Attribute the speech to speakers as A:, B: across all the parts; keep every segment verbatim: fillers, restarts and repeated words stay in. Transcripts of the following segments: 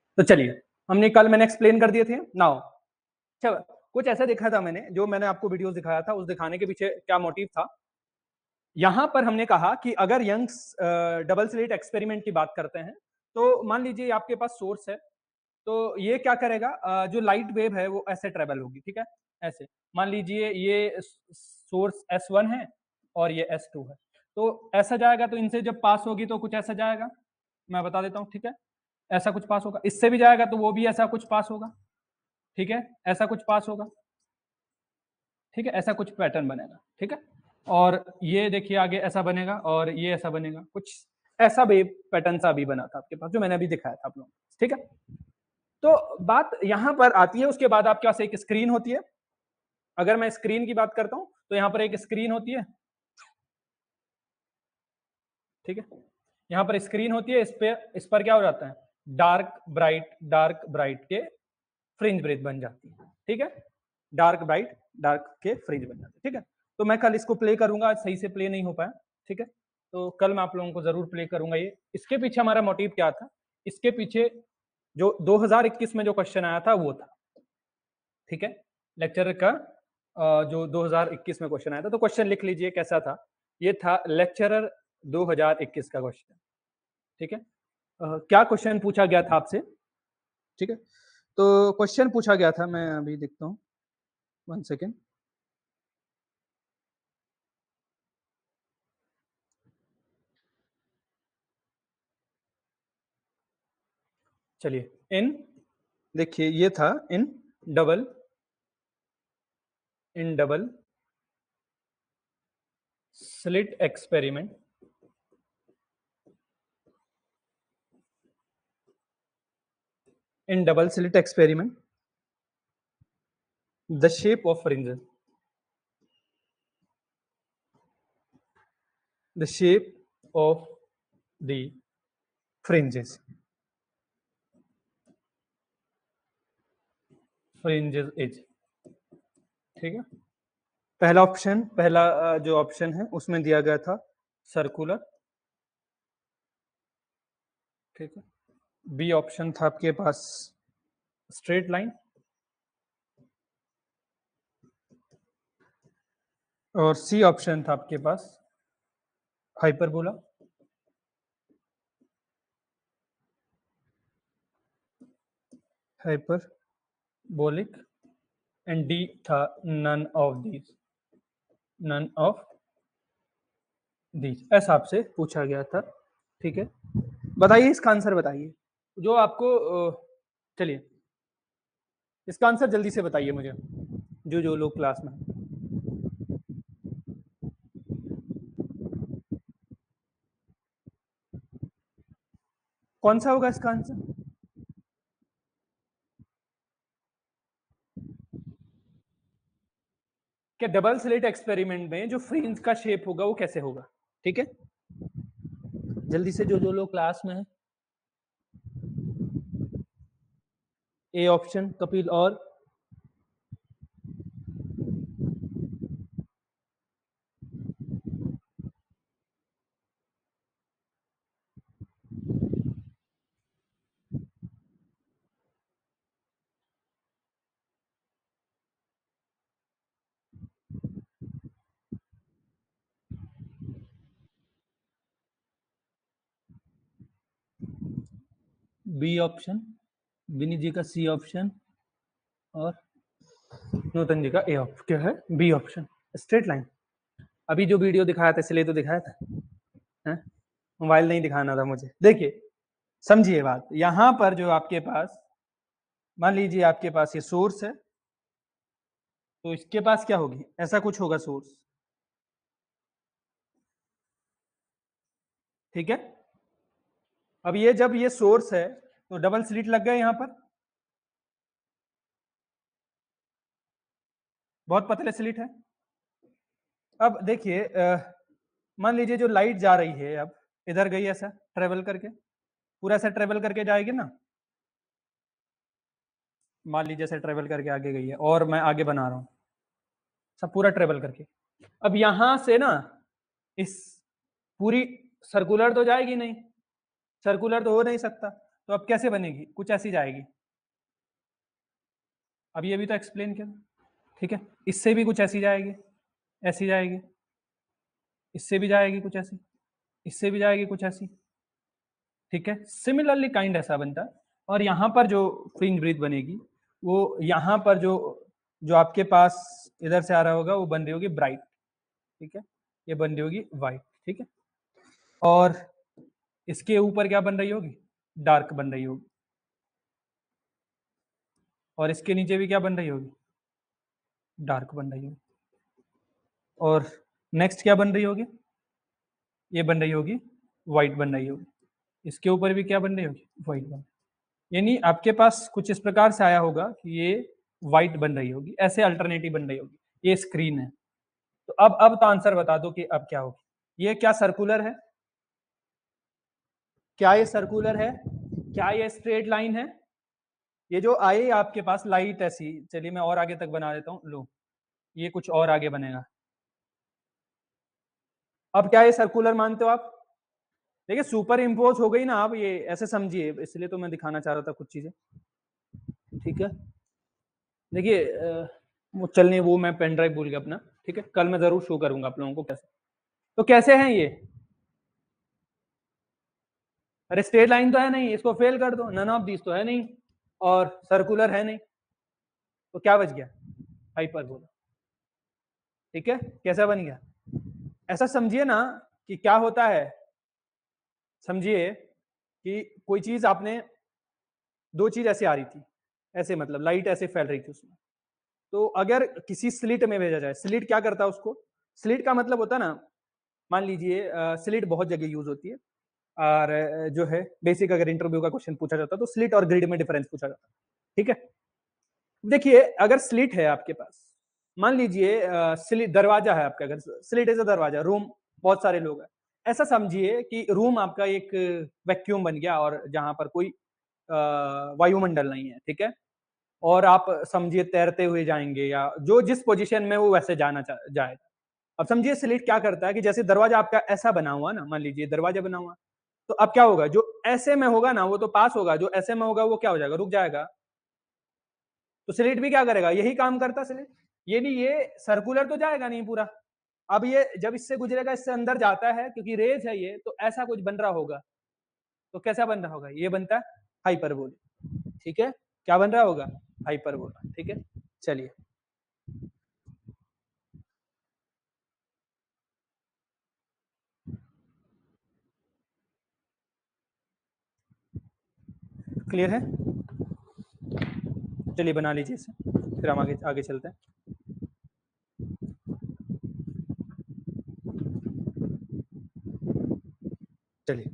A: तो चलिए, हमने कल मैंने एक्सप्लेन कर दिए थे। नाउ अच्छा, कुछ ऐसा देखा था मैंने, जो मैंने आपको वीडियोस दिखाया था, उस दिखाने के पीछे क्या मोटिव था। यहां पर हमने कहा कि अगर यंग्स डबल स्लिट एक्सपेरिमेंट की बात करते हैं, तो मान लीजिए आपके पास सोर्स है, तो ये क्या करेगा, अ, जो लाइट वेव है वो ऐसे ट्रेवल होगी, ठीक है, ऐसे। मान लीजिए ये सोर्स एस वन है और ये एस टू है, तो ऐसा जाएगा, तो इनसे जब पास होगी तो कुछ ऐसा जाएगा, मैं बता देता हूँ, ठीक है, ऐसा कुछ पास होगा। इससे भी जाएगा तो वो भी ऐसा कुछ पास होगा, ठीक है, ऐसा कुछ पास होगा, ठीक है, ऐसा कुछ पैटर्न बनेगा, ठीक है। और ये देखिए आगे ऐसा बनेगा और ये ऐसा बनेगा, कुछ ऐसा वेव पैटर्न सा भी बना था आपके पास, जो मैंने अभी दिखाया था आप लोगों को, ठीक है। तो बात यहां पर आती है, उसके बाद आपके पास एक स्क्रीन होती है। अगर मैं स्क्रीन की बात करता हूं, तो यहां पर एक स्क्रीन होती है, ठीक है, यहां पर स्क्रीन होती है, इस पे इस पर क्या हो जाता है, डार्क ब्राइट डार्क ब्राइट के फ्रिंज ब्रेथ बन जाती है, ठीक है, डार्क ब्राइट डार्क के फ्रिंज बन जाते हैं, ठीक है। तो मैं कल इसको प्ले करूंगा, आज सही से प्ले नहीं हो पाया, ठीक है, तो कल मैं आप लोगों को जरूर प्ले करूंगा। ये इसके पीछे हमारा मोटिव क्या था, इसके पीछे जो दो हज़ार इक्कीस में जो क्वेश्चन आया था वो था, ठीक है, लेक्चर का अ, जो दो हज़ार इक्कीस में क्वेश्चन आया था, तो क्वेश्चन लिख लीजिए कैसा था। ये था लेक्चरर दो हज़ार इक्कीस का क्वेश्चन, ठीक है। अ, क्या क्वेश्चन पूछा गया था आपसे, ठीक है। तो क्वेश्चन पूछा गया था, मैं अभी देखता हूँ, वन सेकेंड। चलिए, इन देखिए ये था in double in double slit experiment in double slit experiment, the shape of fringes the shape of the fringes fringes is, ठीक है। पहला ऑप्शन, पहला अ, जो ऑप्शन है उसमें दिया गया था सर्कुलर, ठीक है। बी ऑप्शन था आपके पास स्ट्रेट लाइन, और सी ऑप्शन था आपके पास हाइपरबोला, हाइपरबोलिक, एंड डी था none of these none of these ऐसा आपसे पूछा गया था, ठीक है। बताइए इसका आंसर, बताइए जो आपको अ, चलिए इसका आंसर जल्दी से बताइए मुझे, जो जो लोग क्लास में हैं। कौन सा होगा इसका आंसर, कि डबल स्लिट एक्सपेरिमेंट में जो फ्रिंज का शेप होगा वो कैसे होगा, ठीक है। जल्दी से जो जो लोग क्लास में है। ए ऑप्शन कपिल, और बी ऑप्शन, विनी जी का सी ऑप्शन, और नूतन जी का ए ऑप्शन, क्या है बी ऑप्शन स्ट्रेट लाइन। अभी जो वीडियो दिखाया था इसलिए तो दिखाया था, है? मोबाइल नहीं दिखाना था मुझे। देखिए समझिए बात, यहां पर जो आपके पास, मान लीजिए आपके पास ये सोर्स है, तो इसके पास क्या होगी, ऐसा कुछ होगा सोर्स, ठीक है। अब ये जब ये सोर्स है, तो डबल स्लिट लग गए यहां पर, बहुत पतले स्लिट है। अब देखिए अ, मान लीजिए जो लाइट जा रही है, अब इधर गई ऐसा ट्रेवल करके, पूरा ऐसा ट्रेवल करके जाएगी ना, मान लीजिए ऐसे ट्रेवल करके आगे गई है, और मैं आगे बना रहा हूं सब पूरा ट्रेवल करके। अब यहां से ना इस पूरी सर्कुलर तो जाएगी नहीं, सर्कुलर तो हो नहीं सकता, तो अब कैसे बनेगी? कुछ ऐसी जाएगी। अब ये भी तो एक्सप्लेन किया, ठीक है। इससे भी कुछ ऐसी जाएगी, ऐसी जाएगी, इससे भी जाएगी कुछ ऐसी, इससे भी जाएगी कुछ ऐसी, ठीक है। सिमिलरली काइंड ऐसा बनता है। और यहाँ पर जो फ्रिंज ब्रीथ बनेगी वो यहाँ पर जो जो आपके पास इधर से आ रहा होगा वो बन रही होगी ब्राइट, ठीक है। ये बन रही होगी वाइट, ठीक है। और इसके ऊपर क्या बन रही होगी? डार्क बन रही होगी। और इसके नीचे भी क्या बन रही होगी? डार्क बन रही होगी। और नेक्स्ट क्या बन रही होगी? ये बन रही होगी वाइट बन रही होगी। इसके ऊपर भी क्या बन रही होगी? वाइट बन। यानी आपके पास कुछ इस प्रकार से आया होगा कि ये वाइट बन रही होगी, ऐसे अल्टरनेटिव बन रही होगी। ये स्क्रीन है। तो अब अब तो आंसर बता दो कि अब क्या होगी। ये क्या सर्कुलर है? क्या ये सर्कुलर है? क्या ये स्ट्रेट लाइन है? ये जो आई आपके पास लाइट ऐसी, चलिए मैं और आगे तक बना देता हूँ, लो ये कुछ और आगे बनेगा। अब क्या ये सर्कुलर मानते हो आप? देखिए सुपर इम्पोज हो गई ना, आप ये ऐसे समझिए, इसलिए तो मैं दिखाना चाह रहा था कुछ चीजें, ठीक है। देखिए वो चलने, वो मैं पेन ड्राइव भूल गया अपना, ठीक है। कल मैं जरूर शो करूंगा आप लोगों को कैसे। तो कैसे हैं ये? अरे स्ट्रेट लाइन तो है नहीं, इसको फेल कर दो, नन ऑफ दिस तो है नहीं, और सर्कुलर है नहीं, तो क्या बच गया? हाइपरबोला, ठीक है। कैसा बन गया? ऐसा समझिए ना कि क्या होता है, समझिए कि कोई चीज आपने, दो चीज ऐसे आ रही थी, ऐसे मतलब लाइट ऐसे फैल रही थी उसमें, तो अगर किसी स्लिट में भेजा जाए, स्लिट क्या करता है उसको, स्लिट का मतलब होता है ना, मान लीजिए स्लिट बहुत जगह यूज होती है, और अ, जो है बेसिक अगर इंटरव्यू का क्वेश्चन पूछा जाता है तो स्लिट और ग्रिड में डिफरेंस पूछा जाता है, ठीक है। देखिए अगर स्लिट है आपके पास, मान लीजिए स्लिट दरवाजा है आपका, अगर स्लिट इज अ दरवाजा, रूम, बहुत सारे लोग हैं, ऐसा समझिए कि रूम आपका एक वैक्यूम बन गया और जहां पर कोई अ, वायुमंडल नहीं है, ठीक है। और आप समझिए तैरते हुए जाएंगे, या जो जिस पोजीशन में वो वैसे जाना जाएगा। अब समझिए स्लिट क्या करता है कि जैसे दरवाजा आपका ऐसा बना हुआ ना, मान लीजिए दरवाजा बना हुआ, तो अब क्या होगा, जो ऐसे में होगा ना वो तो पास होगा, जो ऐसे में होगा वो क्या हो जाएगा, रुक जाएगा। तो स्लिट भी क्या करेगा, यही काम करता स्लिट। ये नहीं, ये सर्कुलर तो जाएगा नहीं पूरा। अब ये जब इससे गुजरेगा, इससे अंदर जाता है, क्योंकि रेज है ये, तो ऐसा कुछ बन रहा होगा। तो कैसा बन रहा होगा? ये बनता है हाइपरबोला, ठीक है। क्या बन रहा होगा? हाइपरबोला, ठीक है। चलिए क्लियर है? चलिए बना लीजिए इसे, फिर हम आगे आगे चलते हैं। चलिए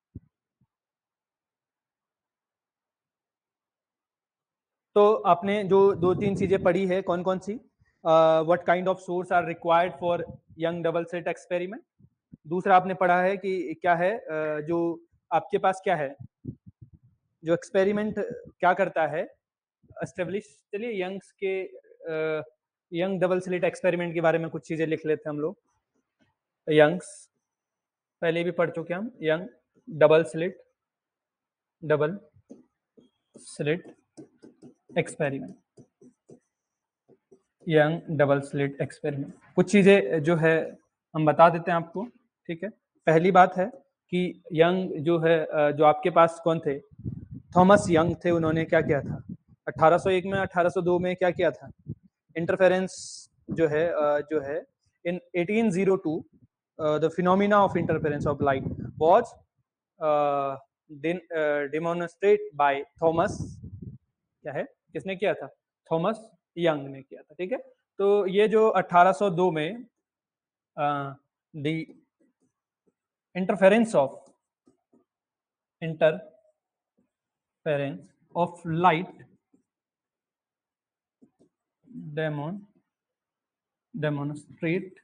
A: तो आपने जो दो तीन चीजें पढ़ी है, कौन कौन सी? What kind of source are required for Young double slit experiment. दूसरा आपने पढ़ा है कि क्या है, uh, जो आपके पास क्या है, जो एक्सपेरिमेंट क्या करता है, एस्टेब्लिश। चलिए यंग्स के यंग डबल स्लिट एक्सपेरिमेंट के बारे में कुछ चीजें लिख लेते हैं हम लोग। यंग्स पहले भी पढ़ चुके हैं हम, Young double slit double slit experiment, Young double slit experiment. कुछ चीजें जो है हम बता देते हैं आपको, ठीक है। पहली बात है कि यंग जो है, जो आपके पास कौन थे, थॉमस यंग थे। उन्होंने क्या किया था अठारह सौ एक में, अठारह सौ दो में क्या किया था, इंटरफेरेंस जो है, जो है in eighteen zero two the phenomena of interference of light was demonstrate by Thomas, क्या है, किसने किया था? थॉमस यंग ने किया था, ठीक है। तो ये जो अठारह सौ दो में the interference of interference of light demon demonstrate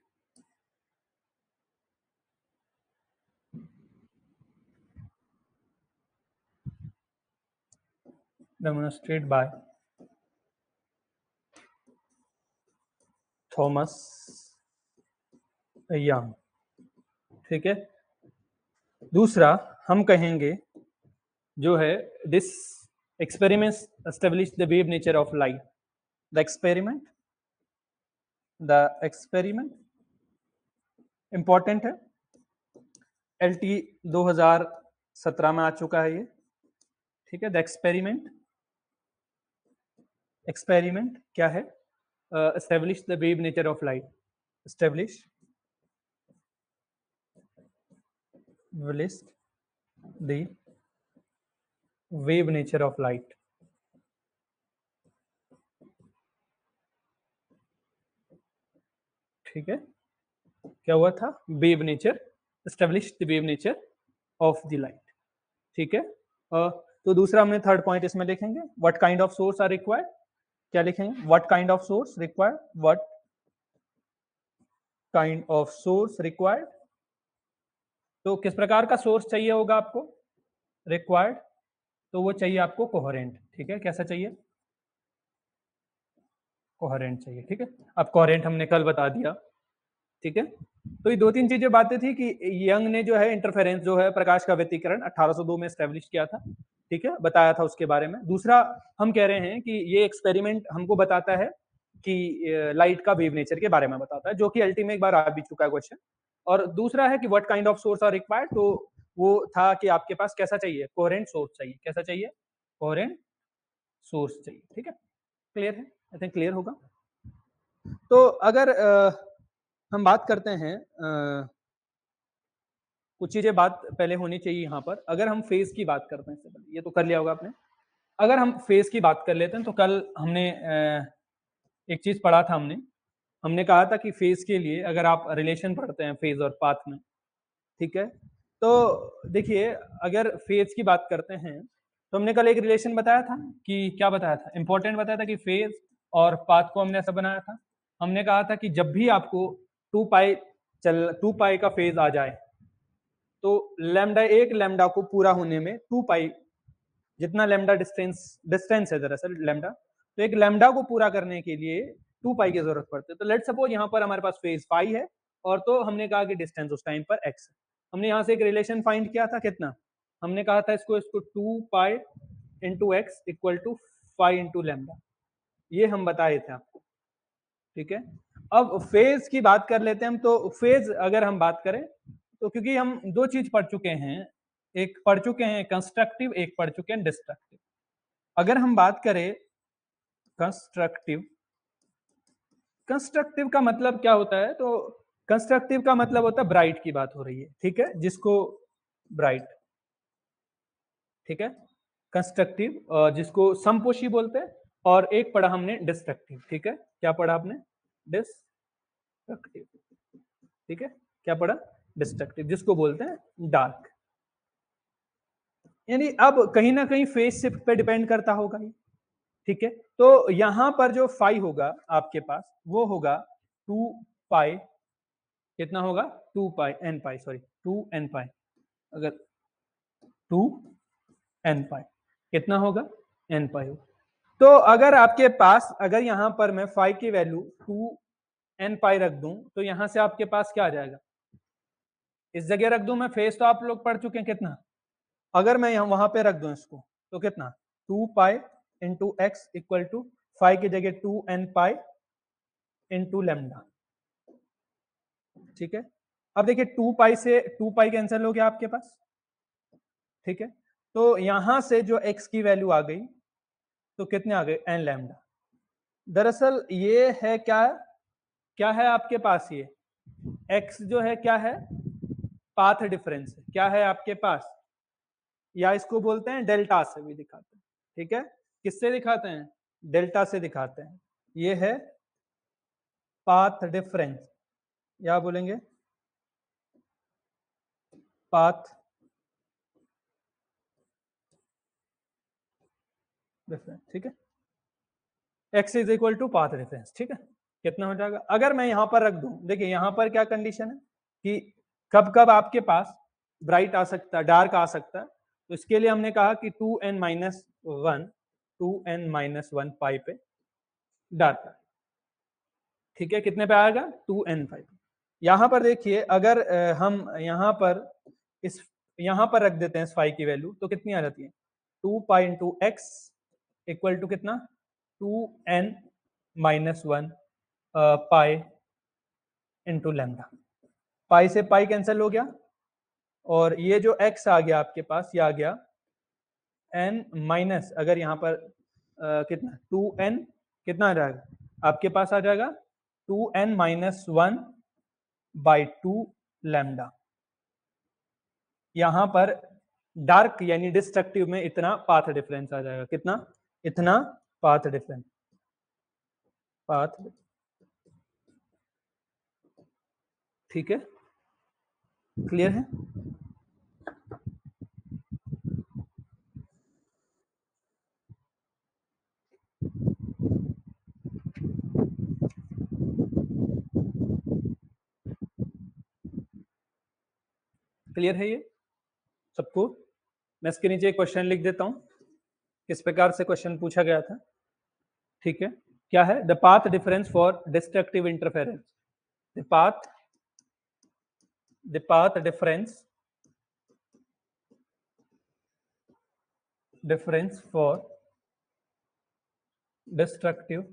A: demonstrate by Thomas Young, ठीक है। दूसरा हम कहेंगे जो है this experiments establish the wave nature of light. The experiment, the experiment important है, एल टी दो हज़ार सत्रह में आ चुका है ये, ठीक है। द एक्सपेरिमेंट, एक्सपेरिमेंट क्या है? Establish the wave nature of light, establish list the wave nature of light, ठीक है। क्या हुआ था? Wave nature, establish the wave nature of the light, ठीक है। uh, तो दूसरा हमने थर्ड पॉइंट इसमें लिखेंगे, what kind of source are required. क्या लिखेंगे? What kind of source required, what kind of source required. तो किस प्रकार का सोर्स चाहिए होगा आपको? रिक्वायर्ड, तो वो चाहिए आपको कोहेरेंट, ठीक है। कैसा चाहिए? कोहेरेंट चाहिए, ठीक है। अब कोहेरेंट हमने कल बता दिया, ठीक है। तो ये दो तीन चीजें बातें थी कि यंग ने जो है इंटरफेरेंस जो है प्रकाश का व्यतिकरण अठारह सौ दो में एस्टेब्लिश किया था, ठीक है, बताया था उसके बारे में। दूसरा हम कह रहे हैं कि ये एक्सपेरिमेंट हमको बताता है कि लाइट का वेव नेचर के बारे में बताता है, जो कि अल्टीमेट एक बार आ भी चुका है क्वेश्चन। और दूसरा है कि what kind of source are required, तो वो था कि आपके पास कैसा चाहिए? कोहेरेंट सोर्स चाहिए। कैसा चाहिए? कोहेरेंट सोर्स चाहिए, ठीक है। क्लियर है? आई थिंक क्लियर होगा। तो अगर आ, हम बात करते हैं, आ, कुछ चीजें बात पहले होनी चाहिए यहाँ पर। अगर हम फेज की बात करते हैं, ये तो कर लिया होगा आपने। अगर हम फेज की बात कर लेते हैं तो कल हमने आ, एक चीज पढ़ा था, हमने हमने कहा था कि फेज के लिए अगर आप रिलेशन पढ़ते हैं फेज और पाथ में, ठीक है, तो देखिए अगर फेज की बात करते हैं तो हमने कल एक रिलेशन बताया था कि क्या बताया था? इंपॉर्टेंट बताया था कि फेज और पाथ को हमने ऐसा बनाया था। हमने कहा था कि जब भी आपको टू पाई चल टू पाई का फेज आ जाए तो लैम्डा एक लैम्डा को पूरा होने में टू पाई, जितना लैम्डा डिस्टेंस डिस्टेंस है दरअसल लैम्डा, तो एक लैम्डा को पूरा करने के लिए टू पाई की जरूरत पड़ती है। तो लेट सपोज यहाँ पर हमारे पास फेज पाई है और तो हमने कहा कि डिस्टेंस उस टाइम पर एक्स है। हमने यहाँ से एक रिलेशन फाइंड किया था, कितना? हमने कहा था इसको इसको two pi into x equal to five into lambda, ये हम बताए थे आपको, ठीक है। अब फेज की बात कर लेते हैं हम। तो फेज अगर हम बात करें तो क्योंकि हम दो चीज पढ़ चुके हैं, एक पढ़ चुके हैं कंस्ट्रक्टिव, एक पढ़ चुके हैं डिस्ट्रक्टिव। अगर हम बात करें कंस्ट्रक्टिव, कंस्ट्रक्टिव का मतलब क्या होता है? तो कंस्ट्रक्टिव का मतलब होता है ब्राइट की बात हो रही है, ठीक है, जिसको ब्राइट, ठीक है, कंस्ट्रक्टिव जिसको समपोषी बोलते हैं। और एक पढ़ा हमने डिस्ट्रक्टिव, ठीक है। क्या पढ़ा आपने? डिस्ट्रक्टिव, ठीक है। क्या पढ़ा? डिस्ट्रक्टिव, जिसको बोलते हैं डार्क। यानी अब कहीं ना कहीं फेज शिफ्ट पे डिपेंड करता होगा ये, ठीक है। तो यहां पर जो फाई होगा आपके पास वो होगा टू पाई, कितना होगा? Two pi n pi, sorry two n pi, अगर टू एन पाई कितना होगा? एन पाई होगा। तो अगर आपके पास, अगर यहां पर मैं फाइव की वैल्यू टू एन पाई रख दूं तो यहां से आपके पास क्या आ जाएगा? इस जगह रख दूं मैं, फेज तो आप लोग पढ़ चुके हैं कितना, अगर मैं यहां वहां पे रख दूं इसको तो कितना? Two pi into x equal to five की जगह two n pi into lambda, ठीक है। अब देखिए टू पाई से टू पाई कैंसिल हो गया आपके पास, ठीक है। तो यहां से जो x की वैल्यू आ गई तो कितने आ गए? N lambda. दरअसल ये है क्या? क्या है आपके पास? ये x जो है क्या है? पाथ डिफरेंस है। क्या है आपके पास? या इसको बोलते हैं डेल्टा से भी दिखाते हैं, ठीक है। किससे दिखाते हैं? डेल्टा से दिखाते हैं। ये है पाथ डिफरेंस, या बोलेंगे पाथ डिफरेंस, ठीक है। x is equal to path difference, ठीक है। कितना हो जाएगा? अगर मैं यहां पर रख दूं, देखिए यहां पर क्या कंडीशन है कि कब कब आपके पास ब्राइट आ सकता है, डार्क आ सकता है। तो इसके लिए हमने कहा कि two n minus one two n minus one pi पे डार्क, ठीक है। कितने पे आएगा? Two n five. यहां पर देखिए अगर हम यहां पर इस यहां पर रख देते हैं इस फाइव की वैल्यू तो कितनी आ जाती है? Two pi into x equal to कितना, two n minus one pi into lambda. Pi से पाई कैंसिल हो गया, और ये जो x आ गया आपके पास, ये आ गया n माइनस, अगर यहाँ पर आ, कितना टू एन, कितना आ जाएगा आपके पास, आ जाएगा two n minus one by two lambda. यहाँ पर डार्क यानी डिस्ट्रक्टिव में इतना पाथ डिफरेंस आ जाएगा, कितना, इतना पाथ डिफरेंस, पाथ, ठीक है, क्लियर है। क्लियर है ये सबको। मैं इसके नीचे एक क्वेश्चन लिख देता हूं, किस प्रकार से क्वेश्चन पूछा गया था, ठीक है। क्या है, the path difference for destructive interference, the path the path difference difference for destructive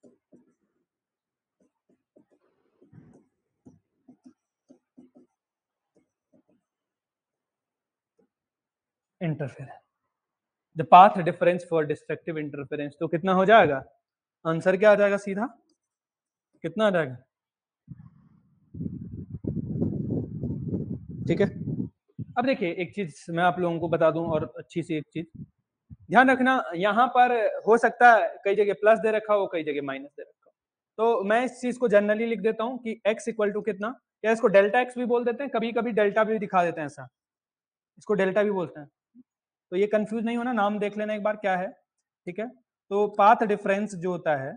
A: interference, the path difference for destructive interference, तो कितना हो जाएगा, आंसर क्या आ जाएगा, सीधा कितना आ जाएगा, ठीक है। अब देखिए एक चीज मैं आप लोगों को बता दूं, और अच्छी सी एक चीज ध्यान रखना, यहाँ पर हो सकता है कई जगह प्लस दे रखा हो, कई जगह माइनस दे रखा हो, तो मैं इस चीज को जनरली लिख देता हूँ कि x इक्वल टू कितना, या इसको डेल्टा x भी बोल देते हैं, कभी कभी डेल्टा भी दिखा देते हैं, ऐसा इसको डेल्टा भी बोलते हैं, तो ये कंफ्यूज नहीं होना, नाम देख लेना एक बार क्या है, ठीक है। तो पाथ डिफरेंस जो होता है,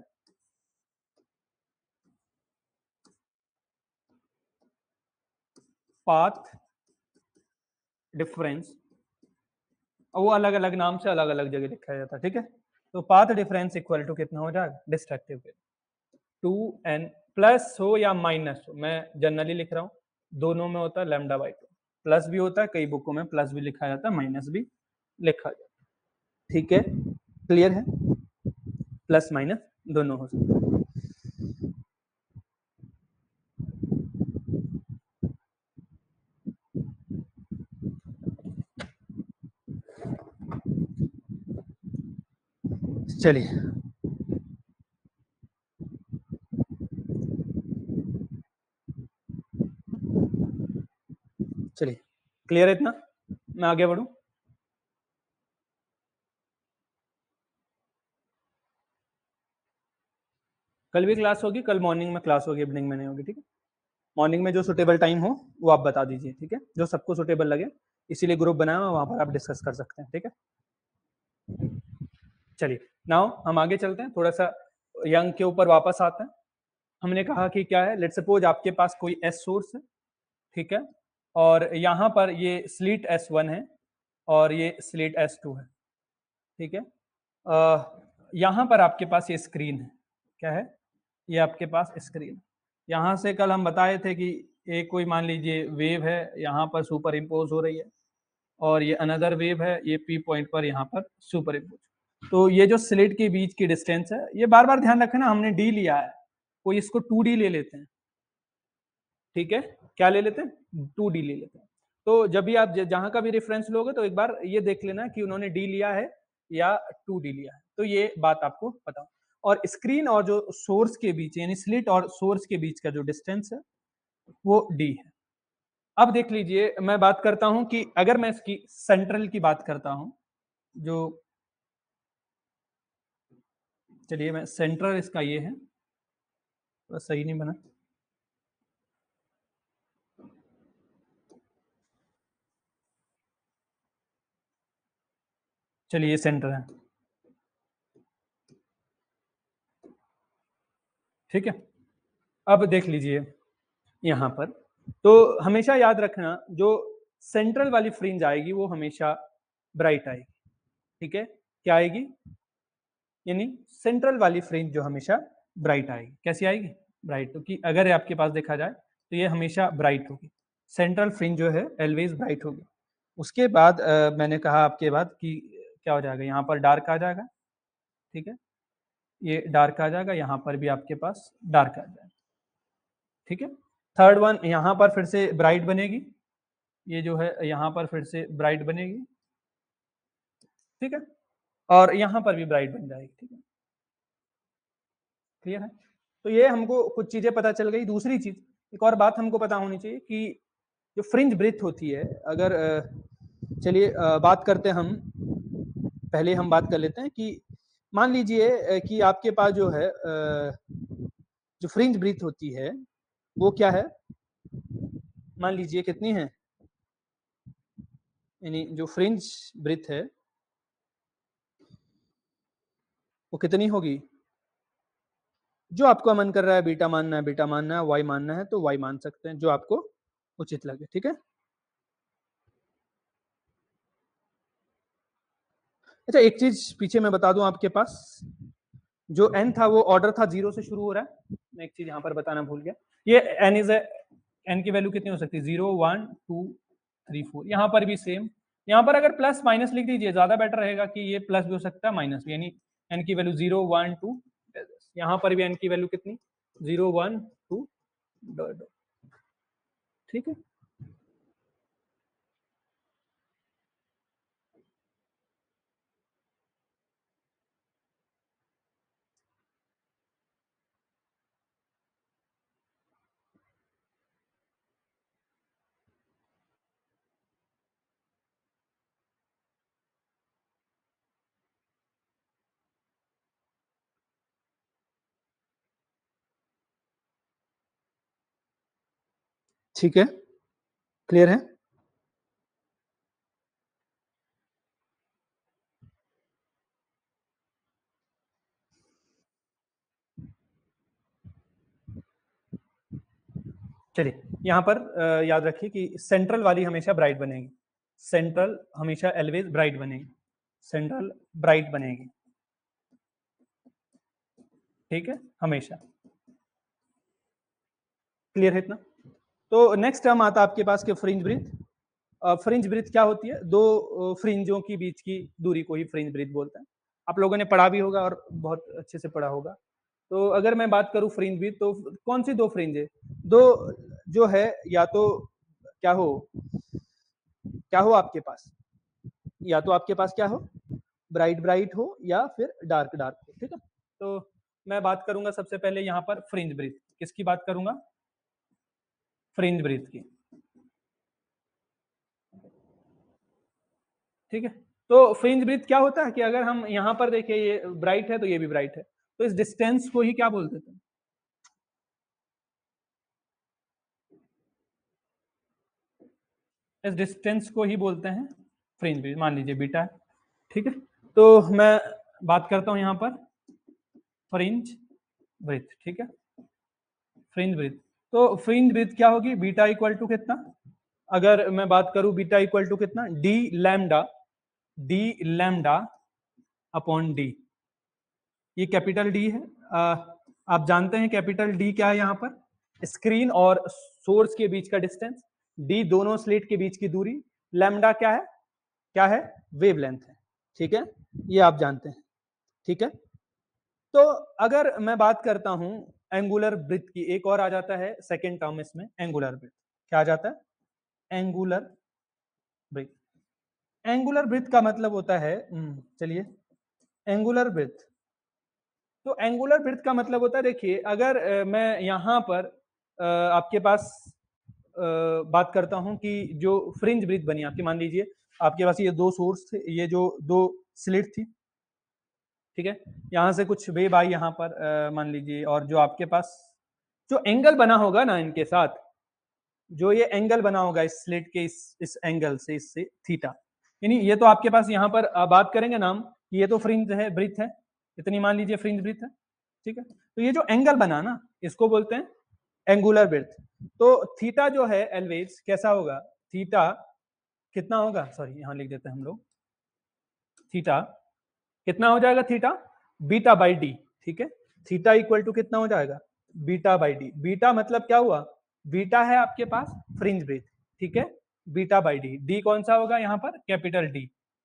A: पाथ डिफरेंस, वो अलग अलग नाम से अलग अलग जगह लिखा जाता है, ठीक है। तो पाथ डिफरेंस इक्वल टू कितना हो जाएगा, डिस्ट्रक्टिव के टू एन, प्लस हो या माइनस हो, मैं जनरली लिख रहा हूँ, दोनों में होता है लैम्डा बाई टू, प्लस भी होता है, कई बुकों में प्लस भी लिखा जाता है, माइनस भी लिखा जाता है, ठीक है, क्लियर है, प्लस माइनस दोनों हो सकते हैं। चलिए चलिए क्लियर है इतना, मैं आगे बढ़ूं। कल भी क्लास होगी, कल मॉर्निंग में क्लास होगी, इवनिंग में नहीं होगी, ठीक है। मॉर्निंग में जो सुटेबल टाइम हो वो आप बता दीजिए, ठीक है, जो सबको सुटेबल लगे, इसीलिए ग्रुप बनाया हुआ, वहां पर आप डिस्कस कर सकते हैं, ठीक है। चलिए नाउ हम आगे चलते हैं, थोड़ा सा यंग के ऊपर वापस आते हैं। हमने कहा कि क्या है, लेट्स सपोज आपके पास कोई एस सोर्स है, ठीक है, और यहाँ पर ये स्लिट एस वन है और ये स्लिट एस टू है, ठीक है। आ, यहाँ पर आपके पास ये स्क्रीन है, क्या है, ये आपके पास स्क्रीन, यहाँ से कल हम बताए थे कि एक कोई मान लीजिए वेव है, यहाँ पर सुपर इम्पोज हो रही है, और ये अनदर वेव है, ये पी पॉइंट पर यहाँ पर सुपर इम्पोज, तो ये जो स्लिट के बीच की डिस्टेंस है, ये बार बार ध्यान रखना, हमने डी लिया है, कोई इसको टू डी ले लेते हैं, ठीक है, क्या ले लेते हैं, टू डी ले लेते हैं। तो जब भी आप जहां का भी रेफरेंस लोगे तो एक बार ये देख लेना कि उन्होंने डी लिया है या टू डी लिया है, तो ये बात आपको पता। और स्क्रीन और जो सोर्स के बीच, यानी स्लिट और सोर्स के बीच का जो डिस्टेंस है वो डी है। अब देख लीजिए, मैं बात करता हूं कि अगर मैं इसकी सेंट्रल की बात करता हूं, जो, चलिए मैं सेंट्रल इसका ये है, तो सही नहीं बना, चलिए ये सेंटर है, ठीक है। अब देख लीजिए यहां पर, तो हमेशा याद रखना, जो सेंट्रल वाली फ्रिंज आएगी वो हमेशा ब्राइट आएगी, ठीक है, क्या आएगी, यानी सेंट्रल वाली फ्रिंज जो हमेशा ब्राइट आएगी, कैसी आएगी, ब्राइट, क्योंकि अगर आपके पास देखा जाए तो ये हमेशा ब्राइट होगी, सेंट्रल फ्रिंज जो है ऑलवेज ब्राइट होगी। उसके बाद आ, मैंने कहा आपके बाद कि क्या हो जाएगा, यहाँ पर डार्क आ जाएगा, ठीक है, ये डार्क आ जाएगा, यहाँ पर भी आपके पास डार्क आ जाएगा, ठीक है। थर्ड वन यहाँ पर फिर से ब्राइट बनेगी, ये जो है यहाँ पर फिर से ब्राइट बनेगी, ठीक है, और यहाँ पर भी ब्राइट बन जाएगी, ठीक है, क्लियर है। तो ये हमको कुछ चीजें पता चल गई। दूसरी चीज, एक और बात हमको पता होनी चाहिए कि जो फ्रिंज ब्रेथ होती है, अगर चलिए बात करते हैं हम, पहले हम बात कर लेते हैं कि मान लीजिए कि आपके पास जो है जो फ्रिंज ब्रीथ होती है वो क्या है, मान लीजिए कितनी है, यानी जो फ्रिंज ब्रीथ है वो कितनी होगी, जो आपका मन कर रहा है, बीटा मानना है बीटा मानना है, वाई मानना है तो वाई मान सकते हैं, जो आपको उचित लगे, ठीक है। अच्छा एक चीज पीछे मैं बता दूं आपके पास, जो n था वो ऑर्डर था जीरो से शुरू हो रहा है, मैं एक चीज यहाँ पर बताना भूल गया, ये n इज n की वैल्यू कितनी हो सकती है, zero one two three four, यहाँ पर भी सेम, यहाँ पर अगर प्लस माइनस लिख दीजिए ज्यादा बेटर रहेगा कि ये प्लस भी हो सकता है माइनस भी, यानी n की वैल्यू जीरो वन टू, यहाँ पर भी n की वैल्यू कितनी, जीरो वन टू, ठीक है। ठीक है, क्लियर है। चलिए यहाँ पर याद रखिए कि सेंट्रल वाली हमेशा ब्राइट बनेगी, सेंट्रल हमेशा ऑलवेज ब्राइट बनेगी, सेंट्रल ब्राइट बनेगी, ठीक है, हमेशा, क्लियर है इतना। तो नेक्स्ट टर्म आता है आपके पास के फ्रिंज ब्रीथ। फ्रिंज ब्रीथ क्या होती है, दो फ्रिंजों की बीच की दूरी को ही फ्रिंज ब्रीथ बोलते हैं, आप लोगों ने पढ़ा भी होगा और बहुत अच्छे से पढ़ा होगा। तो अगर मैं बात करूं फ्रिंज ब्रीथ, तो कौन सी दो फ्रिंज है, दो जो है, या तो क्या हो क्या हो आपके पास, या तो आपके पास क्या हो, ब्राइट ब्राइट हो या फिर डार्क डार्क हो, ठीक है। तो मैं बात करूंगा सबसे पहले यहाँ पर फ्रिंज ब्रीथ, किसकी बात करूंगा, फ्रिंज ब्रीथ की, ठीक है। तो फ्रिंज ब्रीथ क्या होता है कि अगर हम यहाँ पर देखें ये ब्राइट है तो ये भी ब्राइट है, तो इस डिस्टेंस को ही क्या बोलते थे, इस डिस्टेंस को ही बोलते हैं फ्रिंज ब्रीथ, मान लीजिए बीटा है, ठीक है। तो मैं बात करता हूं यहाँ पर फ्रिंज ब्रीथ, ठीक है, फ्रिंज ब्रीथ। तो फ्रिंज ब्रीथ क्या होगी, बीटा इक्वल टू कितना, अगर मैं बात करूं बीटा इक्वल टू कितना, D lambda, D lambda upon d, ये कैपिटल डी है। आ, आप जानते हैं कैपिटल डी क्या है, यहाँ पर स्क्रीन और सोर्स के बीच का डिस्टेंस, डी दोनों स्लिट के बीच की दूरी, लैम्डा क्या है, क्या है, वेवलेंथ है, ठीक है, ये आप जानते हैं, ठीक है। तो अगर मैं बात करता हूं एंगुलर ब्रीथ की, एक और आ जाता है सेकेंड टर्म इसमें, एंगुलर ब्रीथ, क्या आ जाता है, एंगुलर ब्रीथ। एंगुलर ब्रीथ का मतलब होता है, चलिए एंगुलर ब्रीथ, तो एंगुलर ब्रीथ का मतलब होता है, देखिए अगर आ, मैं यहाँ पर आ, आपके पास आ, बात करता हूँ कि जो फ्रिंज ब्रीथ बनी आपकी, मान लीजिए आपके पास ये दो सोर्स थे, ये जो दो स्लिट थी, ठीक है, यहाँ से कुछ वेव आई यहाँ पर आ, मान लीजिए, और जो आपके पास जो एंगल बना होगा ना इनके साथ, जो ये एंगल बना होगा इस स्लिट के इस इस एंगल से, इससे थीटा, यानी ये तो आपके पास यहाँ पर बात करेंगे नाम, ये तो फ्रिंज है, ब्रीथ है, इतनी मान लीजिए फ्रिंज ब्रीथ है, ठीक है। तो ये जो एंगल बना ना, इसको बोलते हैं एंगुलर ब्रीथ। तो थीटा जो है एलवेज कैसा होगा, थीटा कितना होगा, सॉरी यहाँ लिख देते हैं हम लोग, थीटा कितना हो जाएगा, थीटा बीटा बाई डी, ठीक है, थीटा इक्वल टू कितना हो जाएगा, बीटा बाई डी, बीटा मतलब क्या हुआ, बीटा है आपके पास फ्रिंज ब्रीथ, ठीक है, बीटा बाई डी, डी कौन सा होगा यहाँ पर, कैपिटल डी,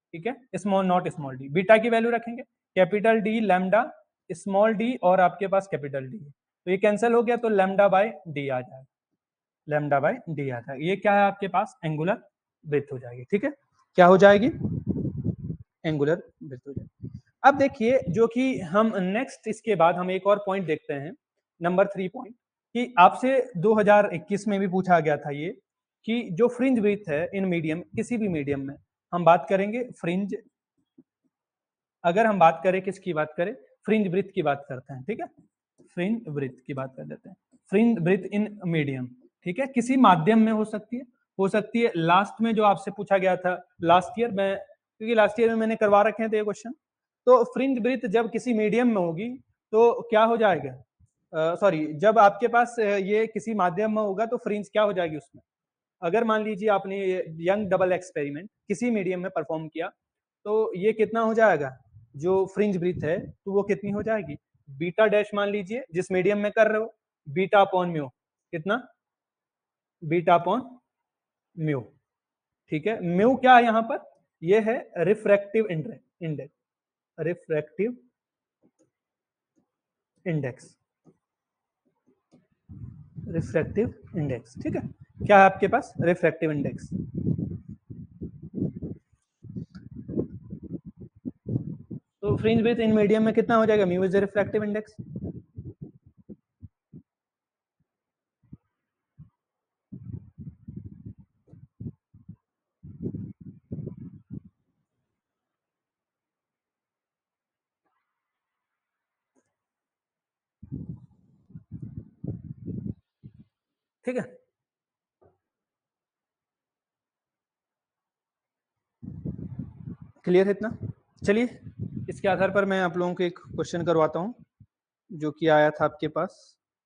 A: ठीक है, small not small d. Beta की वैल्यू रखेंगे capital D lambda small d और आपके पास कैपिटल डी, तो ये कैंसिल हो गया तो लैम्डा बाय डी आ जाएगा, लैम्डा बाय डी आ जाएगा। ये क्या है आपके पास एंगुलर ब्रेथ हो जाएगी। ठीक है, क्या हो जाएगी एंगुलर ब्रेथ हो जाएगी। अब देखिए जो कि हम नेक्स्ट इसके बाद हम एक और पॉइंट देखते हैं, नंबर थ्री पॉइंट, कि आपसे दो हज़ार इक्कीस में भी पूछा गया था ये कि जो फ्रिंज ब्रेथ है इन मीडियम, किसी भी मीडियम में हम बात करेंगे फ्रिंज, अगर हम बात करें किसकी बात करें, फ्रिंज ब्रेथ की बात करते हैं। ठीक है, फ्रिंज ब्रेथ की बात कर लेते हैं, फ्रिंज ब्रेथ इन मीडियम। ठीक है, किसी माध्यम में हो सकती है, हो सकती है लास्ट में जो आपसे पूछा गया था लास्ट ईयर में, क्योंकि लास्ट ईयर में मैंने करवा रखे हैं तो ये क्वेश्चन, तो फ्रिंज ब्रेथ जब किसी मीडियम में होगी तो क्या हो जाएगा, सॉरी uh, जब आपके पास ये किसी माध्यम में होगा तो फ्रिंज क्या हो जाएगी उसमें। अगर मान लीजिए आपने यंग डबल एक्सपेरिमेंट किसी मीडियम में परफॉर्म किया तो ये कितना हो जाएगा, जो फ्रिंज ब्रीथ है तो वो कितनी हो जाएगी, बीटा डैश मान लीजिए जिस मीडियम में कर रहे हो, बीटा अपॉन म्यू, कितना बीटा अपॉन म्यू। ठीक है, म्यू क्या है यहाँ पर, ये है refractive index, refractive index, refractive index. ठीक है, क्या है आपके पास रिफ्रैक्टिव इंडेक्स। तो फ्रिंज ब्रेथ इन मीडियम में कितना हो जाएगा, mu is the refractive index. ठीक है, क्लियर है इतना। चलिए इसके आधार पर मैं आप लोगों को एक क्वेश्चन करवाता हूं जो कि आया था आपके पास।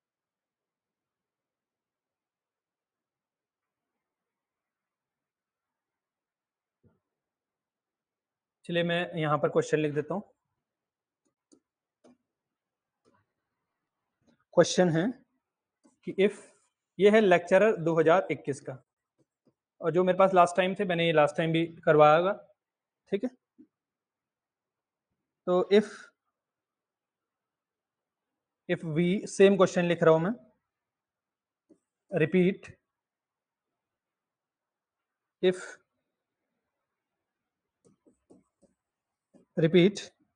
A: चलिए मैं यहां पर क्वेश्चन लिख देता हूं। क्वेश्चन है कि इफ, ये है लेक्चरर दो हज़ार इक्कीस का, और जो मेरे पास लास्ट टाइम थे मैंने ये लास्ट टाइम भी करवाया। ठीक है, तो if if we, same question लिख रहा हूं मैं, repeat if repeat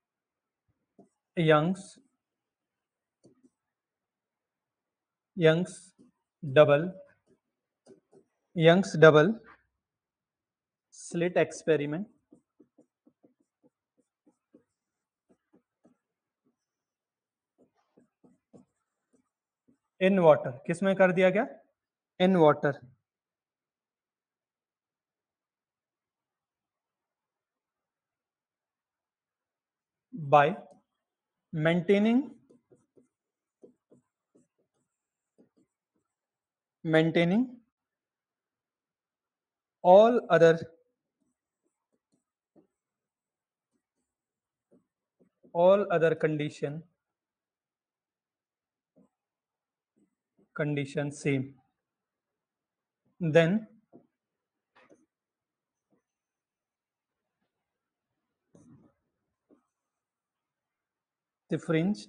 A: Young's Young's double Young's double slit experiment in water, किस में कर दिया गया, in water, by maintaining maintaining all other all other condition condition same, then the fringe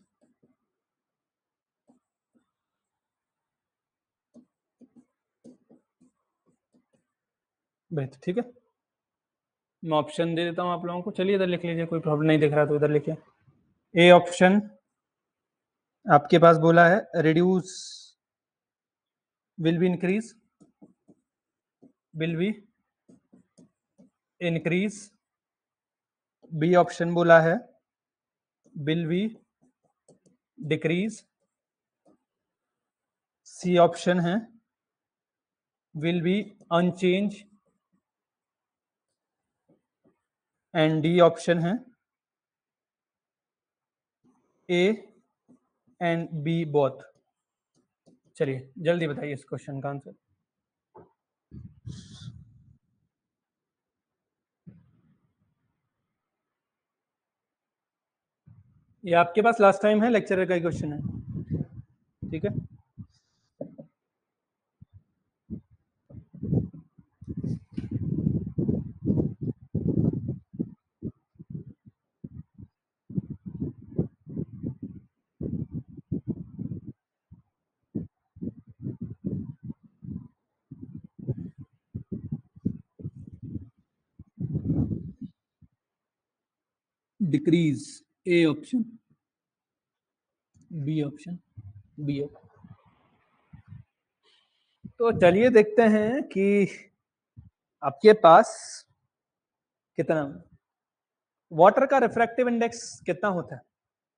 A: बेहतर। ठीक है, मैं ऑप्शन दे देता हूं आप लोगों को, चलिए इधर लिख लीजिए, कोई प्रॉब्लम नहीं दिख रहा तो इधर लिखिए। ए ऑप्शन आपके पास बोला है reduce will be increase will be increase, B option बोला है will be decrease, C option है will be unchange, and D option है ए एंड बी बोथ। चलिए जल्दी बताइए इस क्वेश्चन का आंसर। ये आपके पास लास्ट टाइम है लेक्चरर का क्वेश्चन है। ठीक है, decrease, A option, B option, B option. तो चलिए देखते हैं कि आपके पास कितना, वाटर का रिफ्रैक्टिव इंडेक्स कितना होता है।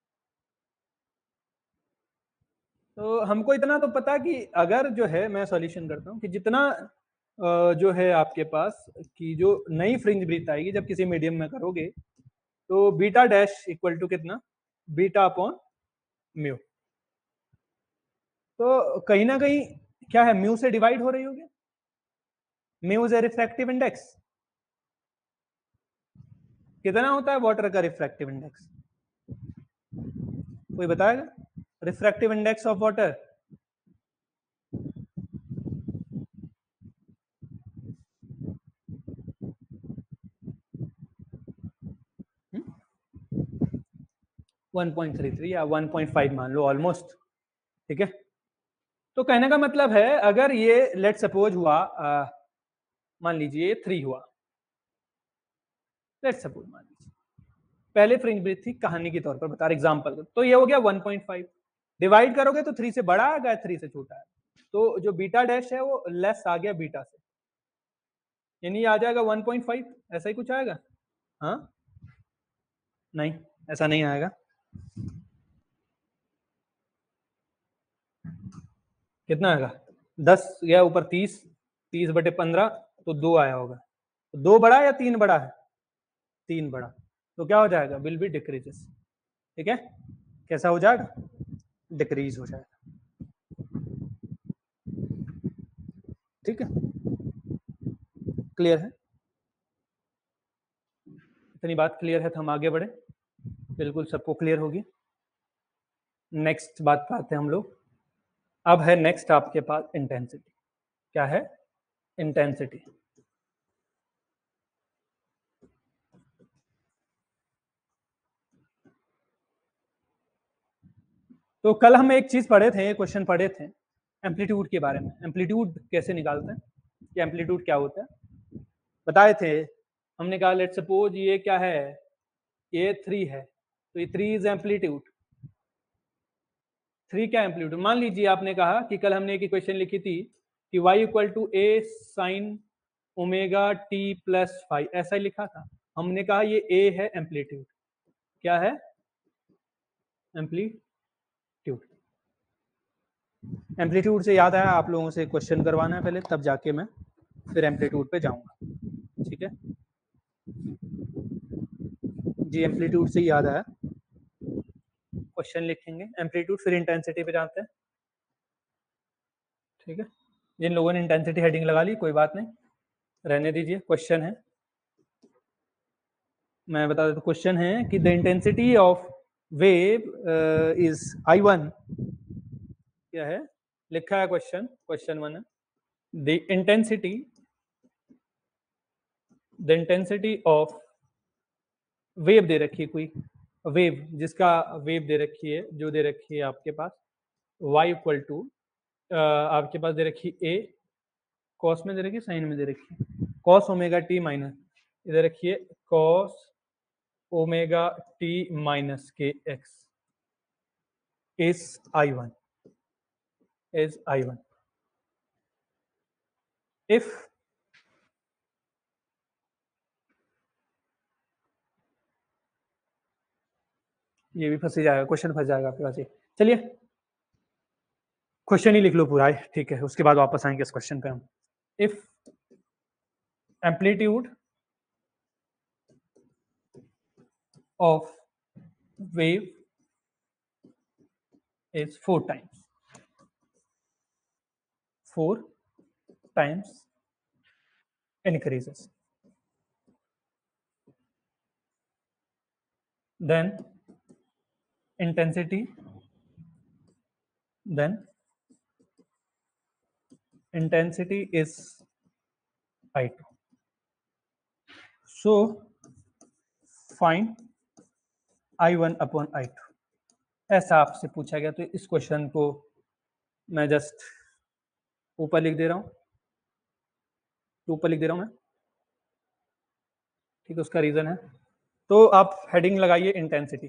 A: तो हमको इतना तो पता कि अगर जो है, मैं सॉल्यूशन करता हूँ कि जितना जो है आपके पास कि जो नई फ्रिंज ब्रीथ आएगी जब किसी मीडियम में करोगे, तो बीटा डैश इक्वल टू कितना, बीटा अपॉन म्यू। तो कहीं ना कहीं क्या है, म्यू से डिवाइड हो रही होगी। Mu is a refractive index. कितना होता है वाटर का रिफ्रैक्टिव इंडेक्स, कोई बताएगा? Refractive index of water one point three three या वन पॉइंट फाइव मान लो ऑलमोस्ट, ठीक है। तो कहने का मतलब है अगर ये लेट सपोज हुआ, मान लीजिए थ्री हुआ, लेट सपोज मान लीजिए पहले फ्रिंज ब्रीथ थी, कहानी के तौर पर बता रहे, एग्जांपल, तो ये हो गया वन पॉइंट फाइव। डिवाइड करोगे तो थ्री से बड़ा आएगा, थ्री से छोटा है, तो जो बीटा डैश है वो लेस आ गया बीटा से, यानी आ जाएगा वन पॉइंट फाइव, ऐसा ही कुछ आएगा। हाँ नहीं, ऐसा नहीं आएगा। कितना आएगा, दस गया ऊपर तीस, तीस बटे पंद्रह, तो दो आया होगा। तो दो बड़ा या तीन बड़ा है, तीन बड़ा, तो क्या हो जाएगा, विल बी डिक्रीजेस, ठीक है। कैसा हो जाएगा, डिक्रीज हो जाएगा, ठीक है। क्लियर है, इतनी बात क्लियर है तो हम आगे बढ़े, बिल्कुल सबको क्लियर होगी। नेक्स्ट बात पे आते हैं हम लोग। अब है नेक्स्ट आपके पास इंटेंसिटी। क्या है, इंटेंसिटी। तो कल हम एक चीज पढ़े थे, क्वेश्चन पढ़े थे एम्पलीट्यूड के बारे में, एम्पलीट्यूड कैसे निकालते हैं, कि एम्पलीट्यूड क्या होता है बताए थे। हमने कहा लेट सपोज ये क्या है, ये थ्री है, तो ये थ्री इज एम्पलीट्यूड, थ्री क्या एम्पलीट्यूड। मान लीजिए आपने कहा कि कल हमने एक इक्वेशन लिखी थी कि y equal to A sine omega T plus five, ऐसा ही लिखा था। हमने कहा ये a है एम्पलीट्यूड, क्या है, एम्पलीट्यूड। एम्पलीट्यूड से याद आया, आप लोगों से क्वेश्चन करवाना है पहले, तब जाके मैं फिर एम्पलीट्यूड पे जाऊंगा, ठीक है जी। एम्पलीट्यूड से याद आया, क्वेश्चन लिखेंगे एम्पलीट्यूड, फिर इंटेंसिटी पे जाते हैं, ठीक है। जिन लोगों ने इंटेंसिटी हेडिंग लगा ली कोई बात नहीं, रहने दीजिए। क्वेश्चन है, मैं बता देता हूँ, क्वेश्चन है कि the intensity of wave is I one, क्या है लिखा है क्वेश्चन, क्वेश्चन वन है the intensity, the intensity of wave दे रखी है, कोई वेव जिसका वेव दे रखी है, जो दे रखी है आपके पास y इक्वल टू, आपके पास दे रखी ए, कॉस में दे रखी है, साइन में दे रखी है, कॉस ओमेगा टी माइनस, इधर रखिए cos omega t minus k x is I one, is I one. If ये भी फंस जाएगा, क्वेश्चन फंस जाएगा आपके पास ये। चलिए क्वेश्चन ही लिख लो पूरा है, ठीक है, उसके बाद वापस आएंगे इस क्वेश्चन पे हम। If amplitude of wave is four times, four times increases, then intensity, then intensity is I two. So find I one upon I two, ऐसा आपसे पूछा गया। तो इस क्वेश्चन को मैं जस्ट ऊपर लिख दे रहा हूँ, ऊपर लिख दे रहा हूँ मैं, ठीक है। उसका रीजन है तो आप हेडिंग लगाइए इंटेंसिटी।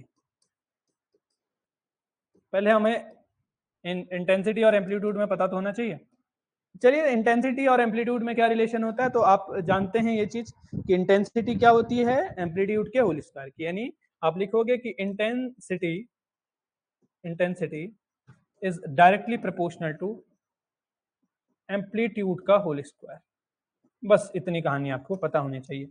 A: पहले हमें इंटेंसिटी और एम्पलीट्यूड में पता तो होना चाहिए। चलिए, इंटेंसिटी और एम्पलीट्यूड में क्या रिलेशन होता है, तो आप जानते हैं ये चीज कि इंटेंसिटी क्या होती है, एम्पलीट्यूड के होल स्क्वायर की। यानी आप लिखोगे कि intensity intensity is directly proportional to amplitude का होल स्क्वायर। बस इतनी कहानी आपको पता होनी चाहिए।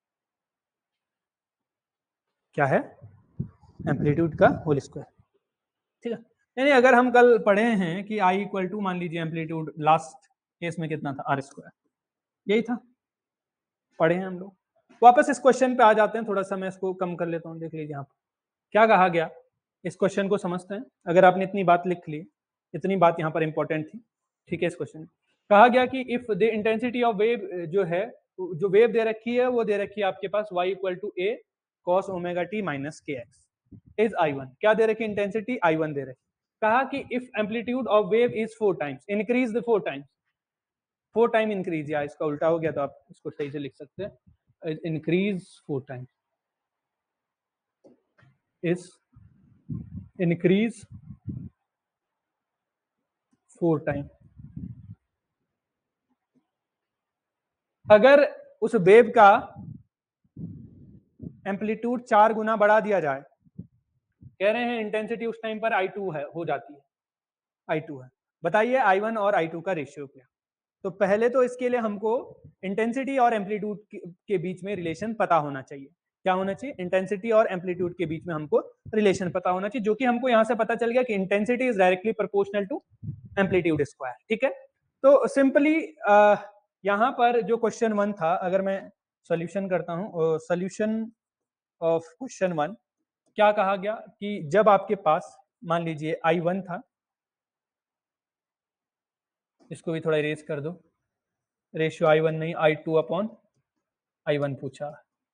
A: क्या है? एम्पलीट्यूड का होल स्क्वायर। ठीक है, यानी अगर हम कल पढ़े हैं कि आई इक्वल टू, मान लीजिए एम्पलीट्यूड लास्ट केस में कितना था, आर स्क्वायर, यही था, पढ़े हैं हम लोग। वापस इस क्वेश्चन पे आ जाते हैं, थोड़ा सा मैं इसको कम कर लेता हूँ। देख लीजिए यहाँ क्या कहा गया, इस क्वेश्चन को समझते हैं। अगर आपने इतनी बात लिख ली, इतनी बात यहाँ पर इंपॉर्टेंट थी। ठीक है, इस क्वेश्चन में कहा गया कि if the intensity of wave जो है, जो वेव दे रखी है वो दे रखी है आपके पास y equal to A cos omega t minus k x is I one. क्या दे रखी? इंटेंसिटी आई वन दे रखी। कहा कि if amplitude of wave is four times, increase the four times, four time increase, या इसका उल्टा हो गया तो आप इसको सही से लिख सकते हैं, increase four times is increase four time. अगर उस वेव का एम्पलीट्यूड चार गुना बढ़ा दिया जाए, कह रहे हैं इंटेंसिटी उस टाइम पर आई टू है, हो जाती है, आई टू है। बताइए आई वन और आई टू का रेशियो क्या? तो पहले तो इसके लिए हमको इंटेंसिटी और एम्पलीट्यूड के बीच में रिलेशन पता होना चाहिए। क्या होना चाहिए? इंटेंसिटी और एम्पलीट्यूड के बीच में हमको रिलेशन पता होना चाहिए, जो कि हमको यहां से पता चल गया कि intensity is directly proportional to amplitude square. ठीक है, तो सिंपली यहां पर जो क्वेश्चन वन था, अगर मैं सॉल्यूशन करता हूं, सॉल्यूशन ऑफ क्वेश्चन वन, क्या कहा गया कि जब आपके पास मान लीजिए आई वन था, इसको भी थोड़ा इरेज कर दो, रेशियो आई वन नहीं I two upon I one पूछा।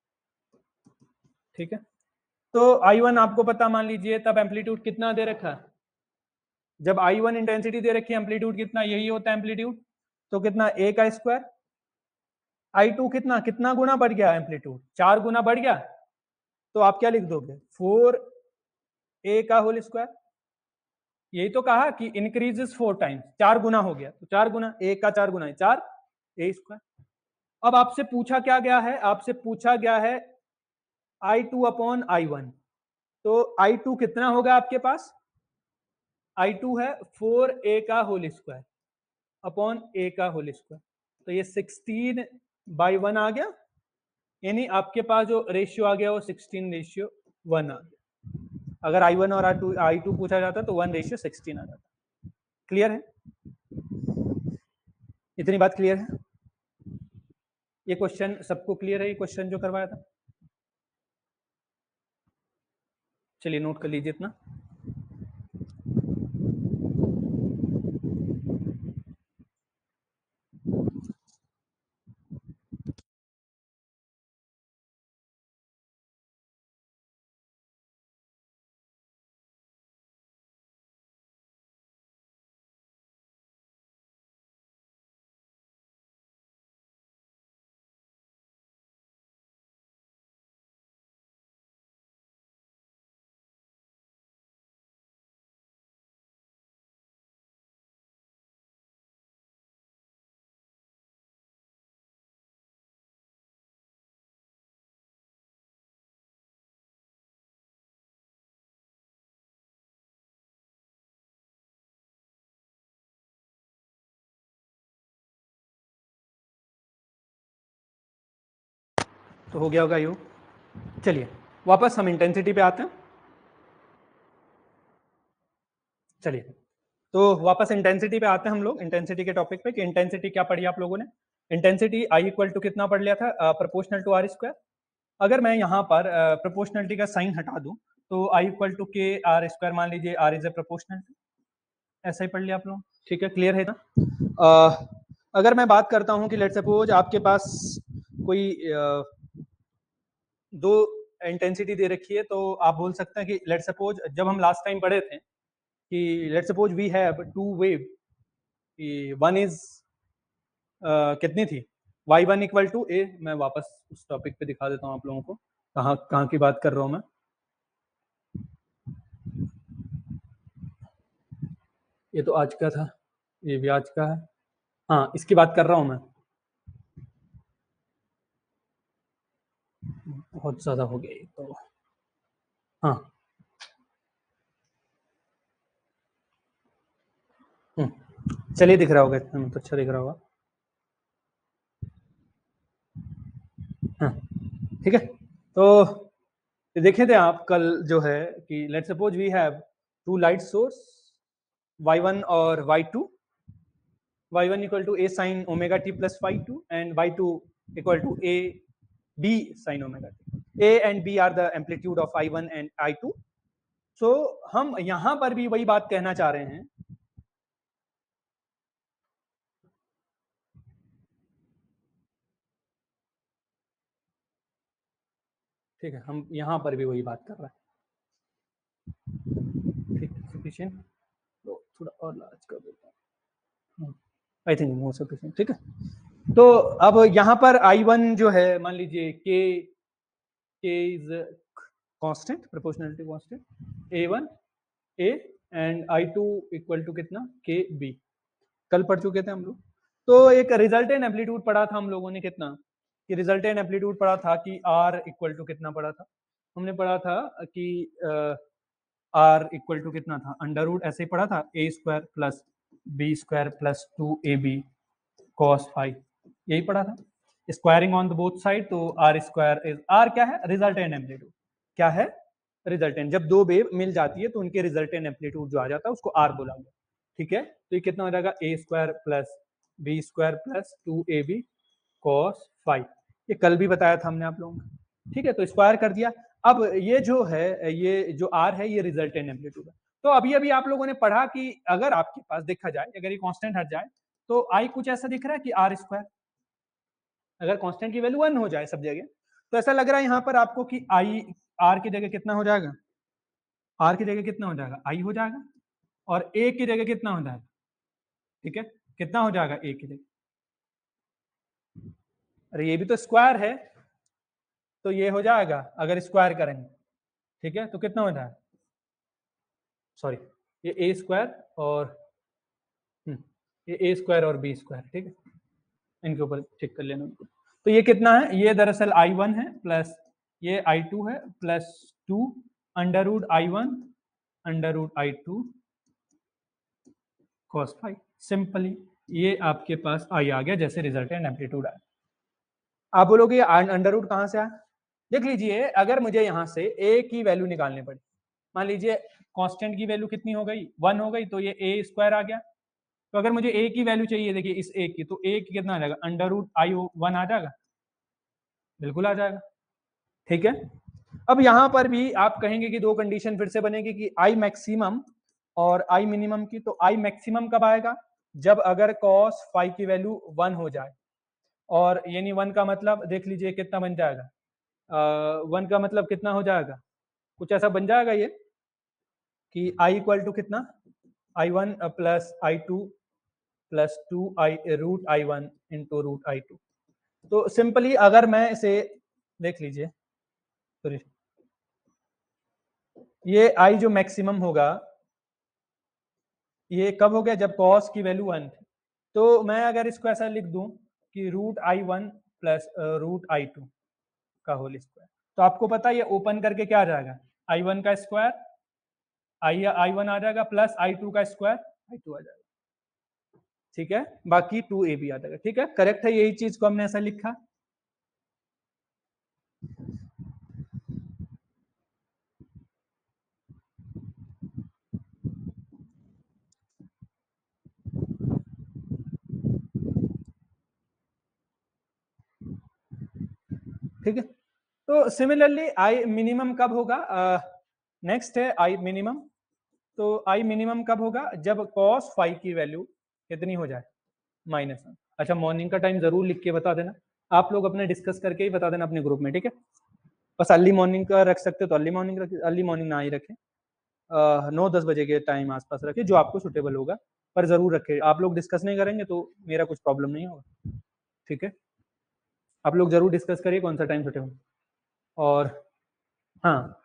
A: ठीक है, तो आई वन आपको पता, मान लीजिए तब एम्पलीट्यूड कितना दे रखा है, जब आई वन इंटेंसिटी दे रखी है, एम्पलीट्यूड कितना, यही होता है एम्पलीट्यूड, तो कितना ए का स्क्वायर, आई टू कितना कितना गुना बढ़ गया, एम्पलीट्यूड चार गुना बढ़ गया, तो आप क्या लिख दोगे, फोर ए का होल स्क्वायर। यही तो कहा कि इंक्रीजेस फोर टाइम्स, चार गुना हो गया, तो चार गुना ए का चार गुना है चार, ए स्क्वायर। अब आपसे पूछा क्या गया है, आपसे पूछा गया है I two upon I one, तो आई टू कितना होगा आपके पास, आई टू है फोर ए का होल स्क्वायर अपॉन ए का होल स्क्वायर, तो ये सिक्सटीन बाई वन आ गया, यानी आपके पास जो रेशियो आ गया वो सिक्सटीन रेशियो वन आ गया। अगर आई वन और आई टू आई टू पूछा जाता तो वन रेशियो सिक्सटीन आ जाता। क्लियर है? इतनी बात क्लियर है? ये क्वेश्चन सबको क्लियर है, ये क्वेश्चन जो करवाया था? चलिए नोट कर लीजिए इतना। तो हो गया होगा यू। चलिए वापस हम इंटेंसिटी पे आते हैं। चलिए तो वापस इंटेंसिटी पे आते हैं हम लोग, इंटेंसिटी के टॉपिक पे, कि इंटेंसिटी क्या पढ़ी आप लोगों ने। इंटेंसिटी आई इक्वल टू कितना पढ़ लिया था, प्रोपोर्शनल टू आर स्क्वायर। अगर मैं यहाँ पर प्रोपोर्शनलिटी का साइन हटा दूं, तो I equal to k R square, मान लीजिए आर इज ए प्रोपोर्शनल, ऐसा ही पढ़ लिया आप लोग। ठीक है, क्लियर है ना? uh, अगर मैं बात करता हूँ कि लेट सपोज आपके पास कोई uh, दो इंटेंसिटी दे रखी है, तो आप बोल सकते हैं कि लेट सपोज जब हम लास्ट टाइम पढ़े थे कि let suppose we have two wave, one is कितनी थी, y one equal to A. मैं वापस उस टॉपिक पे दिखा देता हूँ आप लोगों को, कहाँ कहाँ की बात कर रहा हूँ मैं? ये तो आज का था, ये भी आज का है। हाँ, इसकी बात कर रहा हूँ मैं। बहुत ज़्यादा हो गया ये तो। हाँ। हम्म, चलिए दिख रहा होगा, इतना तो अच्छा दिख रहा होगा। हाँ, ठीक है। तो देखे थे आप कल जो है कि let's suppose we have two light source y one और y two, y one equal to A sine omega T plus y two and y two equal to A B sine omega t. A and B are the amplitude of I one and I two. So हम यहां पर भी वही बात कहना चाह रहे हैं। ठीक है, हम यहां पर भी वही बात कर रहे हैं। ठीक, सफिशिएंट। तो थोड़ा और लार्ज कर देता हूँ, आई थिंक मोर सफिशिएंट। ठीक है, तो अब यहाँ पर आई वन जो है, मान लीजिए k k is constant, proportionality constant A one A and I two equal to कितना के बी। कल पढ़ चुके थे हम लोग। तो एक रिजल्टेंट एम्पलीट्यूड पढ़ा था हम लोगों ने कितना, कि रिजल्टेंट एम्पलीट्यूड पढ़ा था कि आर इक्वल टू कितना पढ़ा था, हमने पढ़ा था कि आर इक्वल टू कितना था, अंडर रूट ऐसे ही पढ़ा था, A square plus B square plus two A B cos phi, यही पढ़ा था। Squaring on the both side, तो आर स्क्वायर इज, आर क्या है, रिजल्टेंट एम्पलीट्यूड। क्या है, रिजल्टेंट। जब दो वेव मिल जाती है तो उनके रिजल्टेंट एम्पलीट्यूड जो आ जाता है उसको आर बोला गया। ठीक है, तो ये कितना हो जाएगा, A square plus B square plus two A B cos phi. ये कल भी बताया था हमने आप लोगों को। ठीक है, तो स्क्वायर कर दिया। अब ये जो है, ये जो आर है, ये रिजल्टेंट एम्पलीट्यूड है। तो अभी अभी आप लोगों ने पढ़ा कि अगर आपके पास देखा जाए, अगर ये कांस्टेंट हट जाए तो आई कुछ ऐसा दिख रहा है कि आर स्क्वायर, अगर कांस्टेंट की वैल्यू वन हो जाए सब जगह, तो ऐसा लग रहा है यहाँ पर आपको कि आई आर की जगह कितना हो जाएगा, आर की जगह कितना हो जाएगा, आई हो जाएगा, और ए की जगह कितना हो जाएगा। ठीक है, कितना हो जाएगा ए की जगह, अरे ये भी तो स्क्वायर है, तो ये हो जाएगा अगर स्क्वायर करेंगे। ठीक है, तो कितना हो जाएगा, सॉरी ये ए स्क्वायर और ये ए स्क्वायर और बी स्क्वायर। ठीक है, इनके ऊपर चेक कर लेना उनको। तो ये कितना है, ये दरअसल आई वन है प्लस ये आई टू है plus two under root I one under root I two cos phi. Simply ये आपके पास आई आ गया जैसे रिजल्टेंट एम्पलीट्यूड आया। आप बोलोगे अंडर रूट कहाँ से आया, देख लीजिए, अगर मुझे यहाँ से ए की वैल्यू निकालनी पड़ी, मान लीजिए कांस्टेंट की वैल्यू कितनी हो गई, वन हो गई, तो ये ए स्क्वायर आ गया। तो अगर मुझे ए की वैल्यू चाहिए, देखिए इस ए की, तो ए की कितना आ जाएगा, अंडर रूट आई वन आ जाएगा, बिल्कुल आ जाएगा। ठीक है, अब यहां पर भी आप कहेंगे कि दो कंडीशन फिर से बनेगी कि आई मैक्सिमम और आई मिनिमम की। तो आई मैक्सिमम कब आएगा, जब अगर कॉस फाइव की वैल्यू वन हो जाए, और यानी वन का मतलब देख लीजिए कितना बन जाएगा, वन का मतलब कितना हो जाएगा, कुछ ऐसा बन जाएगा ये कि आई इक्वल टू कितना, I one plus I two plus two I root I one into root I two. तो सिंपली अगर मैं इसे देख लीजिए, सॉरी ये आई जो मैक्सिमम होगा, ये कब हो गया, जब कॉस की वैल्यू वन थी। तो मैं अगर इसको ऐसा लिख दूं कि root I one plus root I two का होल स्क्वायर, तो आपको पता है ये ओपन करके क्या आ जाएगा, आई वन का स्क्वायर, आई आई वन आ जाएगा प्लस आई टू का स्क्वायर, आई टू आ जाएगा। ठीक है, बाकी टू ए बी आ जाएगा। ठीक है, करेक्ट है, यही चीज को हमने ऐसा लिखा। ठीक है, तो सिमिलरली आई मिनिमम कब होगा, नेक्स्ट है आई मिनिमम। तो आई मिनिमम कब होगा, जब कॉस फाइव की वैल्यू कितनी हो जाए, माइनस वन। अच्छा, मॉर्निंग का टाइम जरूर लिख के बता देना, आप लोग अपने डिस्कस करके ही बता देना अपने ग्रुप में। ठीक है, बस अर्ली मॉर्निंग का रख सकते हो तो अर्ली मॉर्निंग रख, अर्ली मॉर्निंग ना ही रखें, नौ दस बजे के टाइम आसपास रखें, जो आपको सुटेबल होगा, पर जरूर रखें। आप लोग डिस्कस नहीं करेंगे तो मेरा कुछ प्रॉब्लम नहीं होगा। ठीक है, आप लोग जरूर डिस्कस करिए कौन सा टाइम सुटेबल। और हाँ,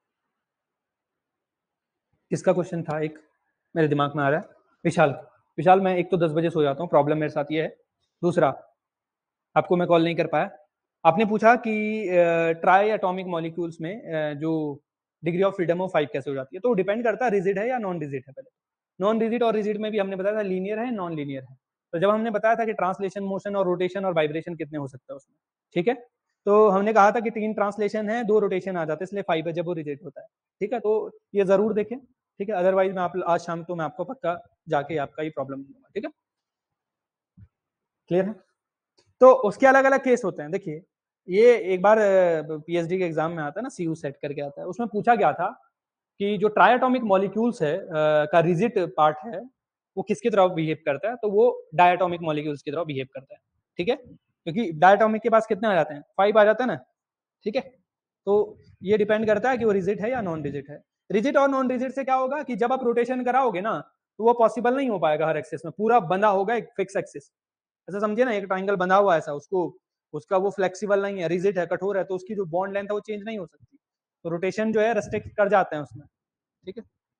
A: किसका क्वेश्चन था? एक मेरे दिमाग में आ रहा है, विशाल। विशाल, मैं एक तो दस बजे सो जाता हूँ, प्रॉब्लम मेरे साथ ये है। दूसरा, आपको मैं कॉल नहीं कर पाया। आपने पूछा कि ट्राई एटॉमिक मॉलिक्यूल्स में अ, जो degree of freedom of five कैसे हो जाती है, तो डिपेंड करता है रिजिड है या नॉन रिजिड है। पहले नॉन रिजिड और रिजिड में भी हमने बताया था लीनियर है नॉन लीनियर है। तो जब हमने बताया था कि ट्रांसलेशन मोशन और रोटेशन और वाइब्रेशन कितने हो सकते हैं उसमें, ठीक है, तो हमने कहा था कि तीन ट्रांसलेशन है, दो रोटेशन आ जाते हैं, इसलिए फाइव है जब वो रिजिड होता है। ठीक है, तो ये जरूर देखें। ठीक है, अदरवाइज मैं आप आज शाम तो मैं आपको पक्का जाके आपका ये प्रॉब्लम दूंगा। ठीक है, क्लियर है? तो उसके अलग अलग केस होते हैं। देखिए, ये एक बार पीएचडी के एग्जाम में आता है ना, सीयू सेट करके आता है, उसमें पूछा गया था कि जो ट्राइएटॉमिक मॉलिक्यूल्स है अ, का रिजिड पार्ट है वो किसकी तरह बिहेव करता है, तो वो डायटोमिक मॉलिक्यूल्स की तरह बिहेव करता है। ठीक है, क्योंकि डायटोमिक के पास कितने आ जाते हैं? फाइव आ जाते हैं ना। ठीक है, तो ये डिपेंड करता है कि वो रिजिड है या नॉन रिजिड है। रिजिड और नॉन रिजिड से क्या होगा कि जब आप रोटेशन कराओगे ना, तो वो पॉसिबल नहीं हो पाएगा हर एक्सिस में, पूरा बंधा होगा एक फिक्स एक्सिस। ऐसा समझिए ना, एक ट्राइंगल बंधा हुआ है ऐसा, उसको उसका वो फ्लेक्सिबल नहीं है, रिजिड है, कठोर है, तो उसकी जो बॉन्ड लेंथ है वो चेंज नहीं हो सकती, तो रोटेशन जो है रेस्ट्रिक्ट कर जाते हैं उसमें। ठीक है,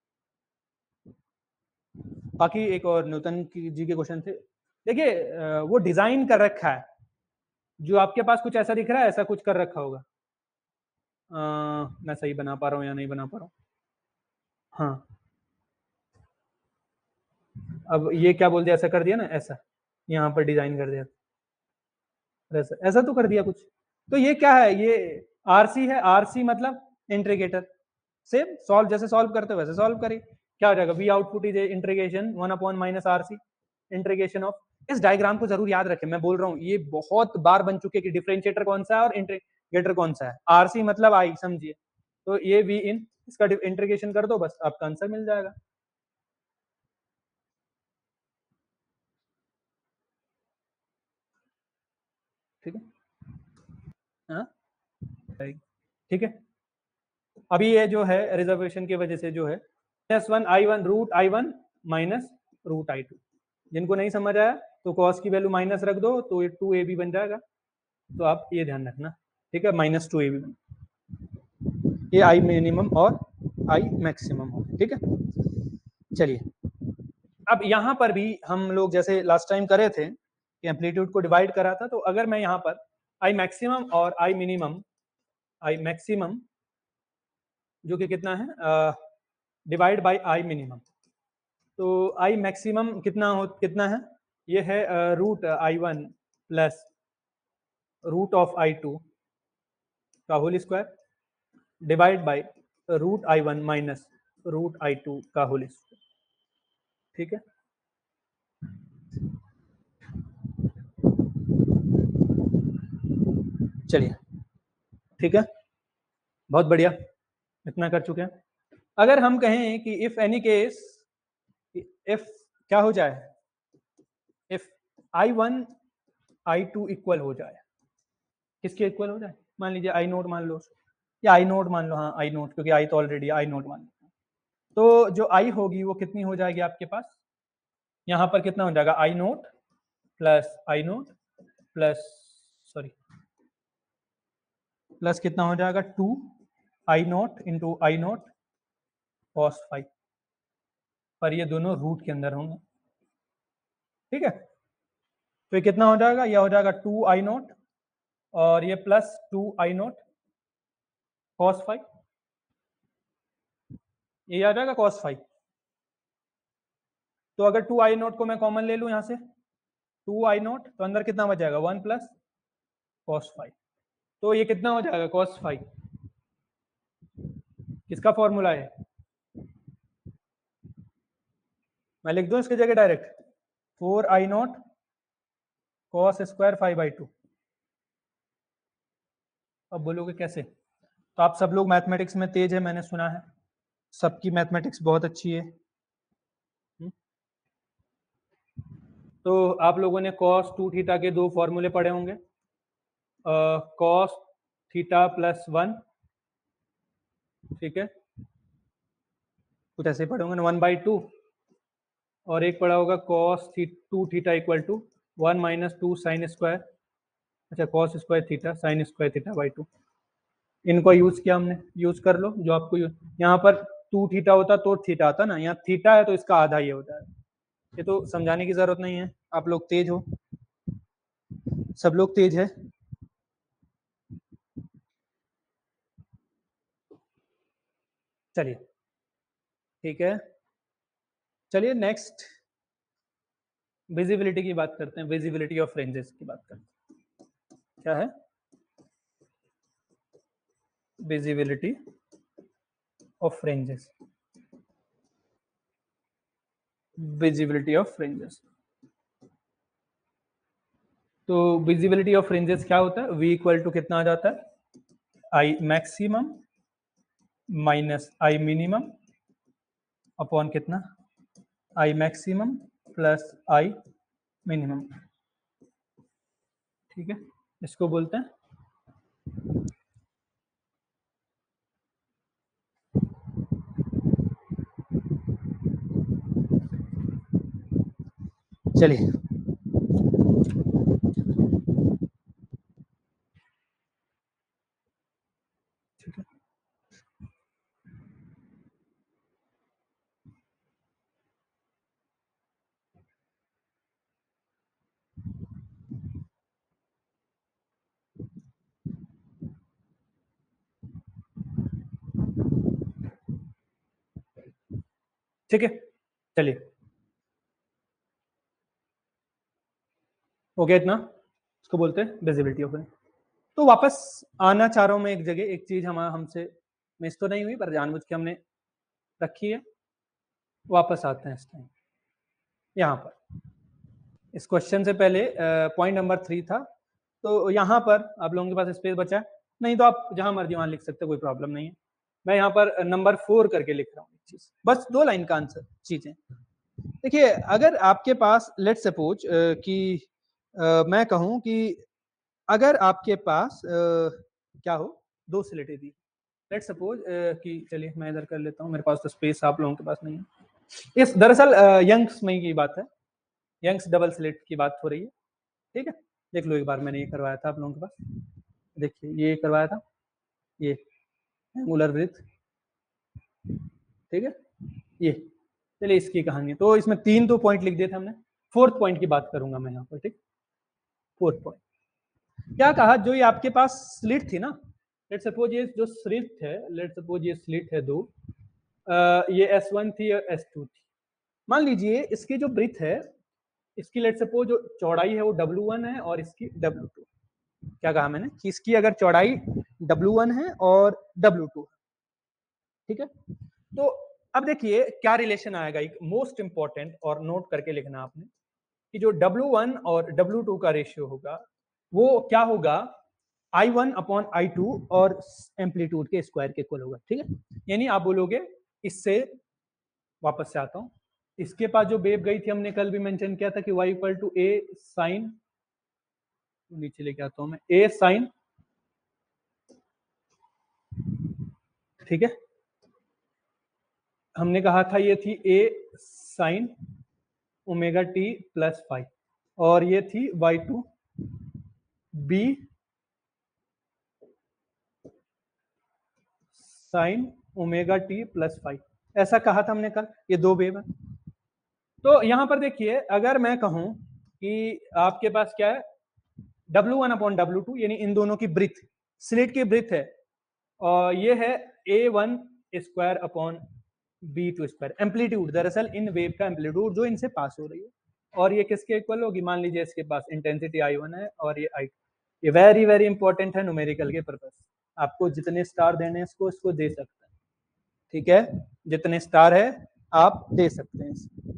A: बाकी एक और न्यूटन की जी के क्वेश्चन थे। देखिए, वो डिजाइन कर रखा है, जो आपके पास कुछ ऐसा दिख रहा है, ऐसा कुछ कर रखा होगा। आ, मैं सही बना पा रहा हूँ या नहीं बना पा रहा हूँ? हाँ, अब ये क्या बोल दिया, ऐसा कर दिया ना, ऐसा यहाँ पर डिजाइन कर दिया, ऐसा ऐसा तो कर दिया कुछ। तो ये क्या है? ये आरसी है। आरसी मतलब इंटीग्रेटर। सेम सॉल्व, जैसे सॉल्व करते हो वैसे सॉल्व करिए। क्या हो जाएगा? V output is integration one upon minus RC, integration of. इस डायग्राम को जरूर याद रखें, मैं बोल रहा हूँ ये बहुत बार बन चुके कि डिफरेंशिएटर कौन सा है और इंटीग्रेटर कौन सा है। आरसी मतलब आई, समझिए। तो ये वी इन, इसका इंटीग्रेशन कर दो, बस आपका आंसर मिल जाएगा। ठीक है, हाँ, ठीक है। अभी ये जो है रिजर्वेशन की वजह से जो है minus one I one root I one minus root I two. जिनको नहीं समझ आया तो कॉस की वैल्यू माइनस रख दो, तो ये टू ए बी बन जाएगा। तो आप ये ध्यान रखना। ठीक है, माइनस टू ए बी बन, ये आई मिनिमम और आई मैक्सिमम हो। ठीक है, चलिए। अब यहाँ पर भी हम लोग जैसे लास्ट टाइम करे थे कि एम्पलीट्यूड को डिवाइड करा था, तो अगर मैं यहाँ पर आई मैक्सिमम और आई मिनिमम, आई मैक्सिमम जो कि कितना है, डिवाइड बाई आई मिनिमम, तो आई मैक्सिमम कितना हो, कितना है? ये है root I one plus root of I two का whole square divide by root I one minus root I two का होल स्क्वायर। ठीक है, चलिए, ठीक है, बहुत बढ़िया, इतना कर चुके हैं। अगर हम कहें कि इफ एनी केस, इफ क्या हो जाए, if I one I two equal हो जाए, किसके इक्वल हो जाए? मान लीजिए आई नोट मान लो, या आई नोट मान लो, हाँ आई नोट, क्योंकि आई तो ऑलरेडी आई नोट मान लो। तो जो आई होगी वो कितनी हो जाएगी आपके पास? यहाँ पर कितना हो जाएगा? I naught plus I naught plus, sorry, plus कितना हो जाएगा? Two I naught into I naught cos phi, पर ये दोनों रूट के अंदर होंगे। ठीक है, तो ये कितना हो जाएगा? यह हो जाएगा टू आई नोट और ये plus two I naught cos phi, ये आ जाएगा कॉस फाइव। तो अगर टू आई नोट को मैं कॉमन ले लूँ यहाँ से, टू आई नोट, तो अंदर कितना बच जाएगा? One plus cos phi. तो ये कितना हो जाएगा? Cos five. किसका फॉर्मूला है? मैं लिख दूं इसकी जगह direct, four I naught cos square phi by two. अब बोलोगे कैसे? तो आप सब लोग मैथमेटिक्स में तेज है, मैंने सुना है, सबकी मैथमेटिक्स बहुत अच्छी है। हुँ? तो आप लोगों ने कॉस टू थीटा के दो फॉर्मूले पढ़े होंगे, कॉस थीटा प्लस वन, ठीक है, कुछ ऐसे पढ़े होंगे, वन बाई टू, और एक पढ़ा होगा कॉस थी two theta equal to one minus two sine square, अच्छा cos square theta sine square theta by two. इनको यूज किया हमने, यूज कर लो जो आपको यहाँ पर टू थीटा होता तो थीटा आता ना, यहाँ थीटा है तो इसका आधा ये होता है। ये तो समझाने की जरूरत नहीं है, आप लोग तेज हो, सब लोग तेज है। चलिए ठीक है, चलिए नेक्स्ट विजिबिलिटी की बात करते हैं, विजिबिलिटी ऑफ रेंजेस की बात करते हैं। क्या है visibility of ranges? Visibility of ranges, तो विजिबिलिटी ऑफ रेंजेस क्या होता है? v इक्वल टू कितना आ जाता है? I maximum minus I minimum upon कितना? I maximum plus I minimum. ठीक है, इसको बोलते हैं चलिए ठीक है, ठीक है, चलिए हो गया इतना, इसको बोलते हैं विजिबिलिटी ऑफ रेंज। तो वापस आना चाह रहा हूं मैं एक जगह, एक चीज हम हमसे मिस तो नहीं हुई पर जानबूझ के हमने रखी है, वापस आते हैं इस टाइम यहाँ पर। इस क्वेश्चन से पहले पॉइंट नंबर थ्री था, तो यहाँ पर आप लोगों के पास स्पेस बचा है, नहीं तो आप जहां मर्जी वहां लिख सकते हो, कोई प्रॉब्लम नहीं है। मैं यहाँ पर नंबर फोर करके लिख रहा हूँ चीज, बस दो लाइन का आंसर चीजें। देखिए अगर आपके पास लेट सपोज कि uh, मैं कहूँ कि अगर आपके पास uh, क्या हो, दो स्लेटें दी, लेट सपोज कि चलिए मैं इधर कर लेता हूँ, मेरे पास तो स्पेस आप लोगों के पास नहीं है। इस दरअसल यंग्स में की बात है, यंग्स डबल स्लिट की बात हो रही है। ठीक है, देख लो एक बार मैंने ये करवाया था आप लोगों के पास, देखिए ये करवाया था, ये एंगुलर वृत्त, ठीक है, ये चलिए इसकी कहानी। तो इसमें तीन तो पॉइंट लिख दिए थे हमने, फोर्थ पॉइंट की बात करूंगा मैं यहाँ पर। ठीक, फोर्थ पॉइंट क्या कहा, जो ये आपके पास स्लिट थी ना, लेट सपोज ये जो स्लिट है, लेट सपोज ये स्लिट है दो, आ, ये एस वन थी और एस टू थी। मान लीजिए इसकी जो ब्रिथ है, इसकी लेट सपोज जो चौड़ाई है वो डब्ल्यू वन है और इसकी डब्ल्यू टू। क्या कहा मैंने कि इसकी अगर चौड़ाई डब्ल्यू वन है और डब्ल्यू टू है, ठीक है। तो अब देखिए क्या रिलेशन आएगा, एक मोस्ट इंपॉर्टेंट, और नोट करके लिखना आपने कि जो डब्ल्यू वन और डब्ल्यू टू का रेशियो होगा वो क्या होगा, I one upon I two और एम्पलीट्यूड के स्क्वायर के इक्वल होगा। ठीक है, यानी आप बोलोगे, इससे वापस से आता हूं, इसके पास जो वेव गई थी हमने कल भी मेंशन किया था कि y equal to A sine, नीचे लेके आता हूं मैं, ए साइन, ठीक है, हमने कहा था ये थी A sine omega T plus five, और ये थी Y two B sine omega T plus five, ऐसा कहा था हमने कल, ये दो वेव है। तो यहां पर देखिए अगर मैं कहूं कि आपके पास क्या है, W one upon W two, यानी इन दोनों की ब्रिथ, स्लिट की ब्रिथ है, और ये है A one square upon B two square, amplitude दरअसल इन वेव का एम्पलीट्यूड जो इनसे पास हो रही है, और ये किसके इक्वल होगी, मान लीजिए इसके पास इंटेंसिटी आई वन है और ये आई, ये वेरी वेरी इंपॉर्टेंट है न्यूमेरिकल के पर्पस, आपको जितने स्टार देने इसको इसको दे सकते हैं। ठीक है, जितने स्टार है आप दे सकते हैं इसको।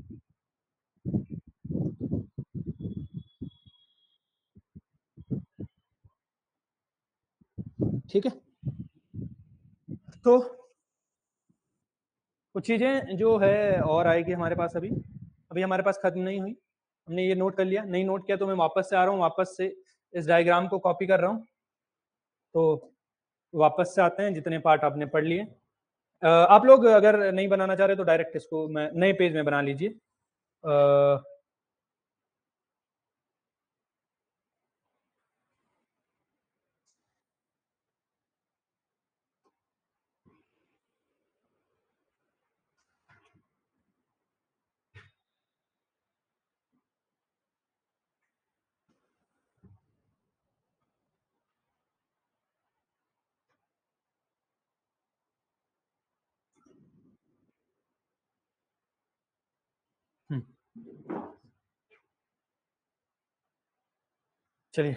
A: ठीक है, तो कुछ चीजें जो है और आएगी हमारे पास, अभी अभी हमारे पास खत्म नहीं हुई, हमने ये नोट कर लिया, नहीं नोट किया तो मैं वापस से आ रहा हूँ, वापस से इस डायग्राम को कॉपी कर रहा हूँ। तो वापस से आते हैं, जितने पार्ट आपने पढ़ लिए, आप लोग अगर नहीं बनाना चाह रहे तो डायरेक्ट इसको मैं नए पेज में बना लीजिए। चलिए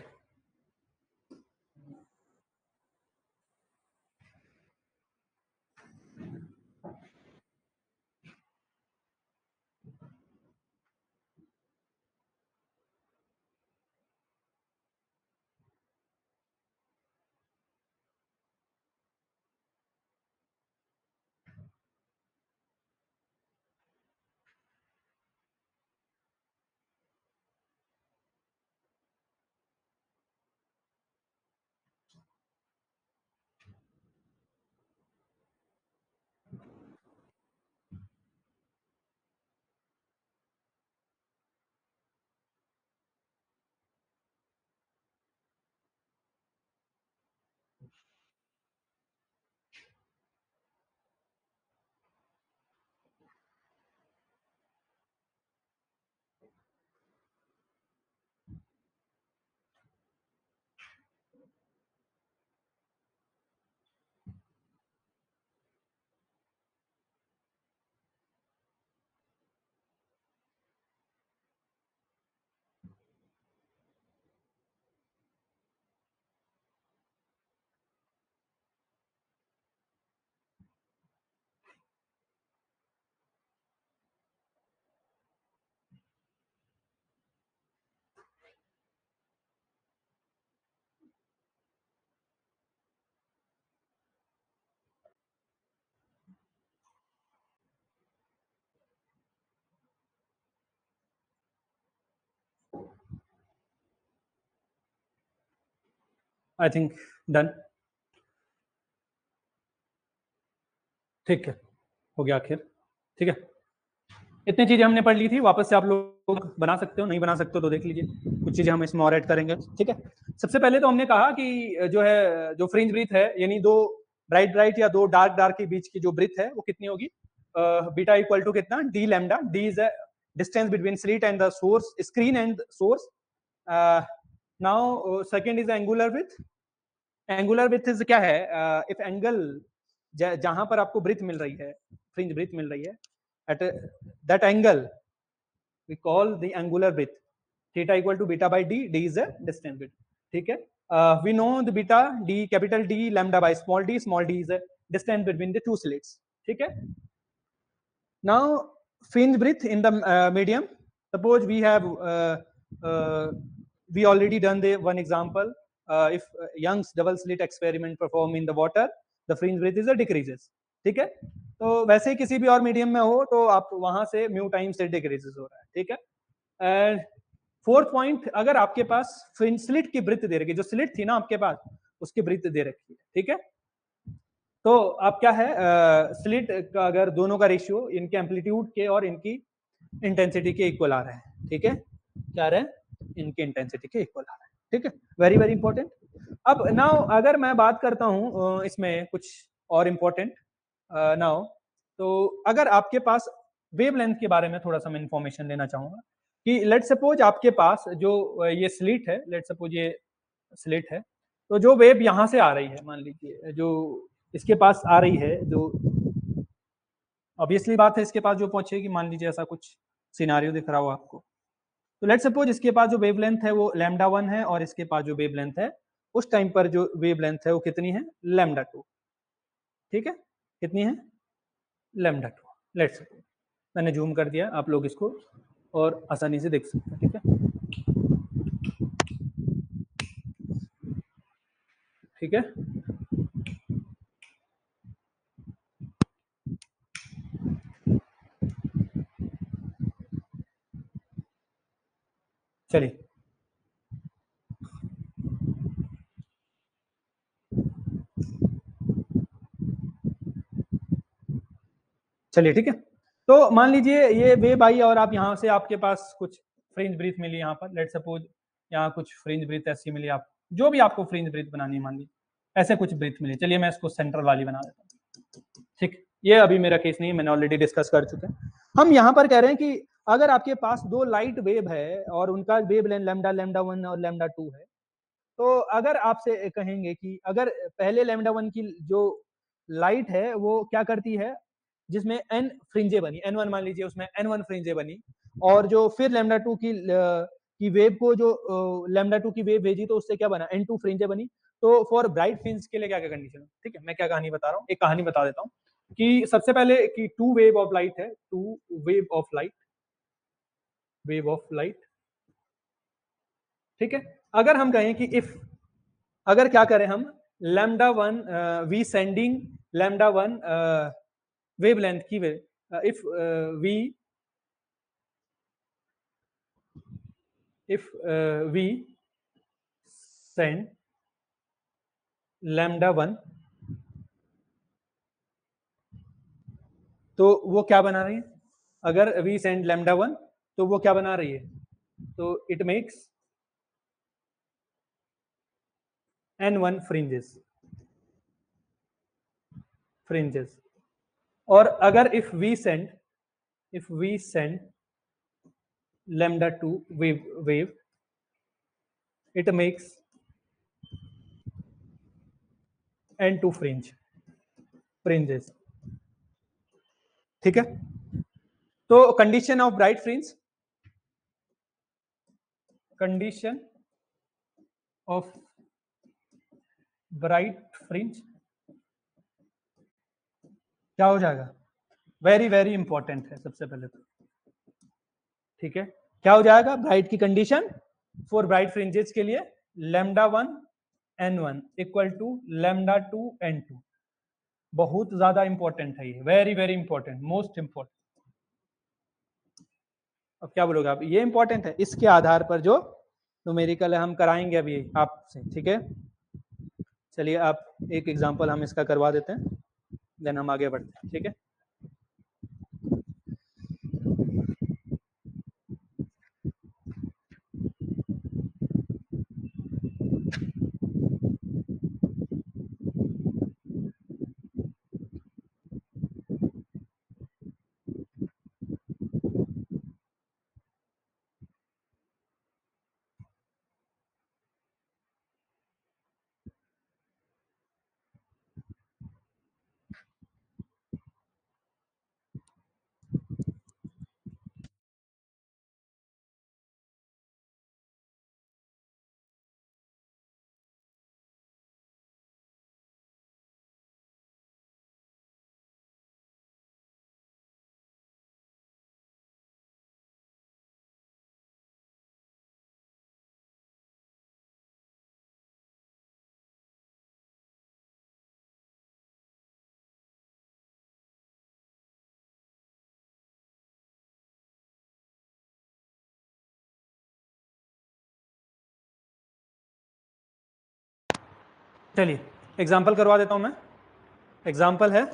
A: आई थिंक डन, ठीक है, हो गया आखिर, ठीक है। इतनी चीजें हमने पढ़ ली थी, वापस से आप लोग बना सकते हो, नहीं बना सकते हो तो देख लीजिए, कुछ चीजें हम इसमें और ऐड करेंगे, ठीक है। सबसे पहले तो हमने कहा कि जो है जो फ्रिंज ब्रीथ है, यानी दो ब्राइट ब्राइट या दो डार्क डार्क के बीच की जो ब्रीथ है वो कितनी होगी, बीटा इक्वल टू कितना, D lambda, D is a distance between slit and the source, screen and source. Now second is angular with, angular with is क्या है, इफ एंगल जहां पर आपको ब्रीथ मिल रही है, फ्रिंज ब्रीथ मिल रही है, at a, that angle we call the angular width, theta equal to beta by d, d is a distance width, ठीक है। uh, we know the beta d, capital D lambda by small d, small d is a distance between the two slits, ठीक है। now fringe breadth in the uh, medium, suppose we have uh, uh, we already done the one example, uh, if uh, Young's double slit experiment perform in the water, the fringe breadth is a decreases, ठीक है। तो वैसे ही किसी भी और medium में हो तो आप वहां से म्यू टाइम से डिक्रीजेस हो रहा है, ठीक है। एंड फोर्थ पॉइंट, अगर आपके पास फ्रिंज स्लिट की ब्रीथ दे रखी है, जो स्लिट थी ना आपके पास उसकी ब्रीथ दे रखी है, ठीक है। तो आप क्या है, स्लिट का अगर दोनों का रेशियो इनके एम्पलीट्यूड के और इनकी इंटेंसिटी के इक्वल आ रहा है, ठीक है, क्या आ रहा है, इनकी इंटेंसिटी के इक्वल आ रहा है, ठीक है, वेरी वेरी इंपॉर्टेंट। अब नाउ अगर मैं बात करता हूं इसमें कुछ और इंपॉर्टेंट, नाउ तो अगर आपके पास वेवलेंथ के बारे में थोड़ा सा मैं इंफॉर्मेशन लेना चाहूंगा कि लेट सपोज आपके पास जो ये स्लिट है, लेट सपोज ये स्लिट है, तो जो वेव यहां से आ रही है, मान लीजिए जो इसके पास आ रही है, जो ऑब्वियसली बात है इसके पास जो पहुंचेगी, मान लीजिए ऐसा कुछ सिनारियो दिख रहा हो आपको, तो लेट सपोज इसके पास जो वेवलेंथ है वो लैम्डा वन है और इसके पास जो वेवलेंथ है उस टाइम पर जो वेवलेंथ है वो कितनी है, लैम्डा टू, ठीक है, कितनी है, लैम्डा टू। लेट्स सपोज मैंने जूम कर दिया, आप लोग इसको और आसानी से देख सकते हैं, ठीक है, ठीक है। चलिए चलिए ठीक है, तो मान लीजिए ये वेव आई और आप यहाँ से आपके पास कुछ फ्रिंज ब्रीथ मिली, यहाँ पर लेट सपोज यहाँ कुछ फ्रिंज ब्रीथ ऐसी मिली, आप जो भी आपको फ्रिंज ब्रीथ बनानी है, मान लीजिए ऐसे कुछ ब्रीथ मिली, चलिए मैं इसको सेंट्रल वाली बना देता हूँ, ठीक, ये अभी मेरा केस नहीं है, मैंने ऑलरेडी डिस्कस कर चुके हैं। हम यहाँ पर कह रहे हैं कि अगर आपके पास दो लाइट वेव है और उनका wave length lambda lambda one और लैम्डा टू है, तो अगर आपसे कहेंगे कि अगर पहले लैम्डा वन की जो लाइट है वो क्या करती है, जिसमें एन फ्रिंजे बनी, एन वन मान लीजिए उसमें एन वन फ्रिंजे बनी, और जो फिर लैम्डा टू की कि वेव को जो लैम्डा टू की वेव भेजी तो उससे क्या बना, एन टू फ्रिंज बनी। तो फॉर ब्राइट फ्रिंज के लिए क्या क्या कंडीशन है, ठीक है, मैं क्या कहानी बता रहा हूँ, एक कहानी बता देता हूँ कि सबसे पहले कि टू वेव ऑफ लाइट है, two wave of light, wave of light, ठीक है। अगर हम कहें कि इफ, अगर क्या करें हम, lambda one we sending lambda one wave length की wave, if we if uh, we send lambda one, तो वो क्या बना रही है, अगर we send lambda वन तो वो क्या बना रही है, तो it makes N one fringes fringes और अगर if we send if we send lambda two wave wave it makes N two fringe fringes, ठीक है। तो condition of bright fringe, condition of bright fringe क्या हो जाएगा, वेरी वेरी इंपॉर्टेंट है सबसे पहले तो, ठीक है। क्या हो जाएगा, ब्राइट की कंडीशन फॉर ब्राइट फ्रिंजेस के लिए lambda one N one equal to lambda two N two, बहुत ज्यादा इंपॉर्टेंट है ये, very very important, most important. अब क्या बोलोगे आप, ये इंपॉर्टेंट है, इसके आधार पर जो न्यूमेरिकल है हम कराएंगे अभी आपसे, ठीक है। चलिए आप एक एग्जांपल हम इसका करवा देते हैं, देन हम आगे बढ़ते हैं, ठीक है। चलिए एग्जाम्पल करवा देता हूं मैं, एग्जाम्पल है,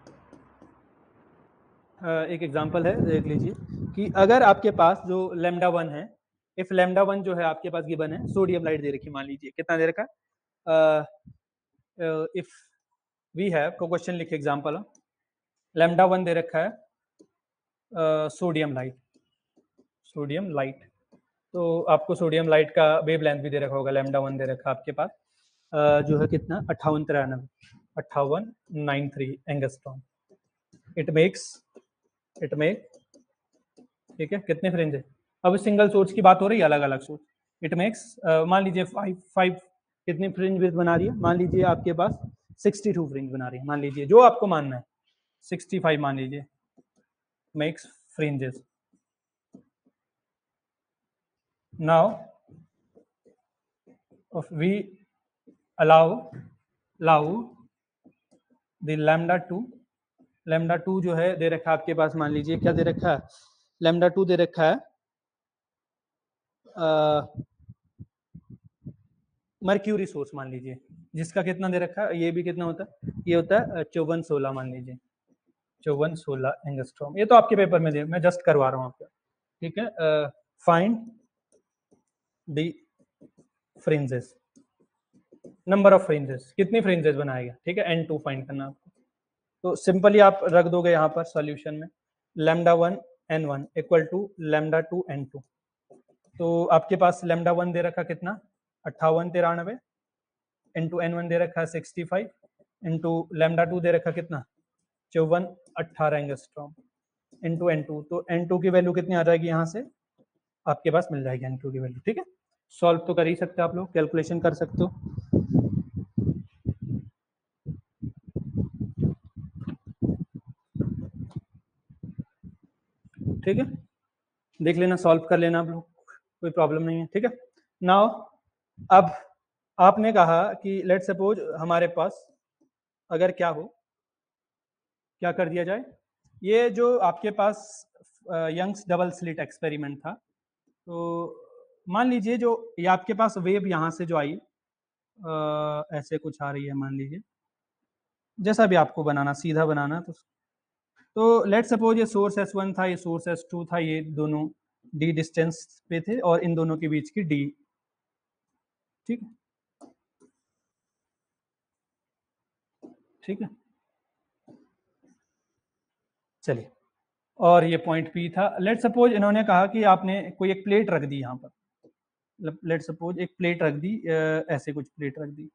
A: एक एग्जाम्पल है, देख लीजिए कि अगर आपके पास जो लैम्डा वन है, इफ लैम्डा वन जो है आपके पास गिवन है, सोडियम लाइट दे रखी, मान लीजिए कितना दे रखा है, इफ वी हैव, को क्वेश्चन लिखे एग्जाम्पल, लैम्डा वन दे रखा है सोडियम लाइट, सोडियम लाइट, तो आपको सोडियम लाइट का वेव लेंथ भी दे रखा होगा, लैम्डा वन दे रखा है आपके पास, uh, जो है कितना, अट्ठावन तिरानवे अट्ठावन nine three angstrom, it makes it make, ठीक है, कितने फ्रिंज है, अब सिंगल सोर्स की बात हो रही है, अलग अलग सोर्स, इट मेक्स मान लीजिए फाइव फाइव कितनी फ्रिंज विड्थ बना रही है, मान लीजिए आपके पास सिक्सटी टू फ्रिंज बना रही है, मान लीजिए जो आपको मानना है, सिक्सटी फाइव मान लीजिए, makes fringes. Now if we allow allow the lambda two, lambda two जो है दे रखा है आपके पास, मान लीजिए क्या दे रखा है, lambda टू दे रखा है मर्क्यूरी सोर्स, मान लीजिए जिसका कितना दे रखा है, ये भी कितना होता है, ये होता है चौवन सोलह, मान लीजिए चौवन सोलह एंगस्ट्रॉम, ये तो आपके पेपर में दे, मैं जस्ट करवा रहा हूँ आपको, ठीक है। Find the fringes, number of fringes, कितनी फ्रिंजेस बनाएगा, ठीक है, एन टू फाइंड करना आपको, तो सिंपली आप रख दोगे यहाँ पर सॉल्यूशन में, lambda one N one equal to lambda two N two, तो आपके पास लैम्डा वन दे रखा कितना, अट्ठावन तिरानवे, इंटू एन वन दे रखा है sixty five, into lambda two दे रखा कितना, चौवन अट्ठारह एंगस्ट्रॉम, इंटू एन टू, तो एन टू की वैल्यू कितनी आ जाएगी यहाँ से, आपके पास मिल जाएगी एन क्यू की वैल्यू। ठीक है, सॉल्व तो कर ही सकते हो आप लोग, कैलकुलेशन कर सकते हो। ठीक है, देख लेना, सॉल्व कर लेना आप लोग, कोई प्रॉब्लम नहीं है। ठीक है, नाउ अब आपने कहा कि लेट सपोज हमारे पास अगर क्या हो, क्या कर दिया जाए, ये जो आपके पास यंग्स डबल स्लिट एक्सपेरिमेंट था, तो मान लीजिए जो ये आपके पास वेव यहाँ से जो आई आ, ऐसे कुछ आ रही है, मान लीजिए जैसा भी आपको बनाना, सीधा बनाना, तो तो लेट सपोज ये सोर्स एस वन था, ये सोर्स एस टू था, ये दोनों डी डिस्टेंस पे थे और इन दोनों के बीच की डी। ठीक है, ठीक है, चलिए, और ये पॉइंट पी था। लेट सपोज इन्होंने कहा कि आपने कोई एक प्लेट रख दी यहाँ पर, लेट सपोज एक प्लेट रख दी, ऐसे कुछ प्लेट रख दी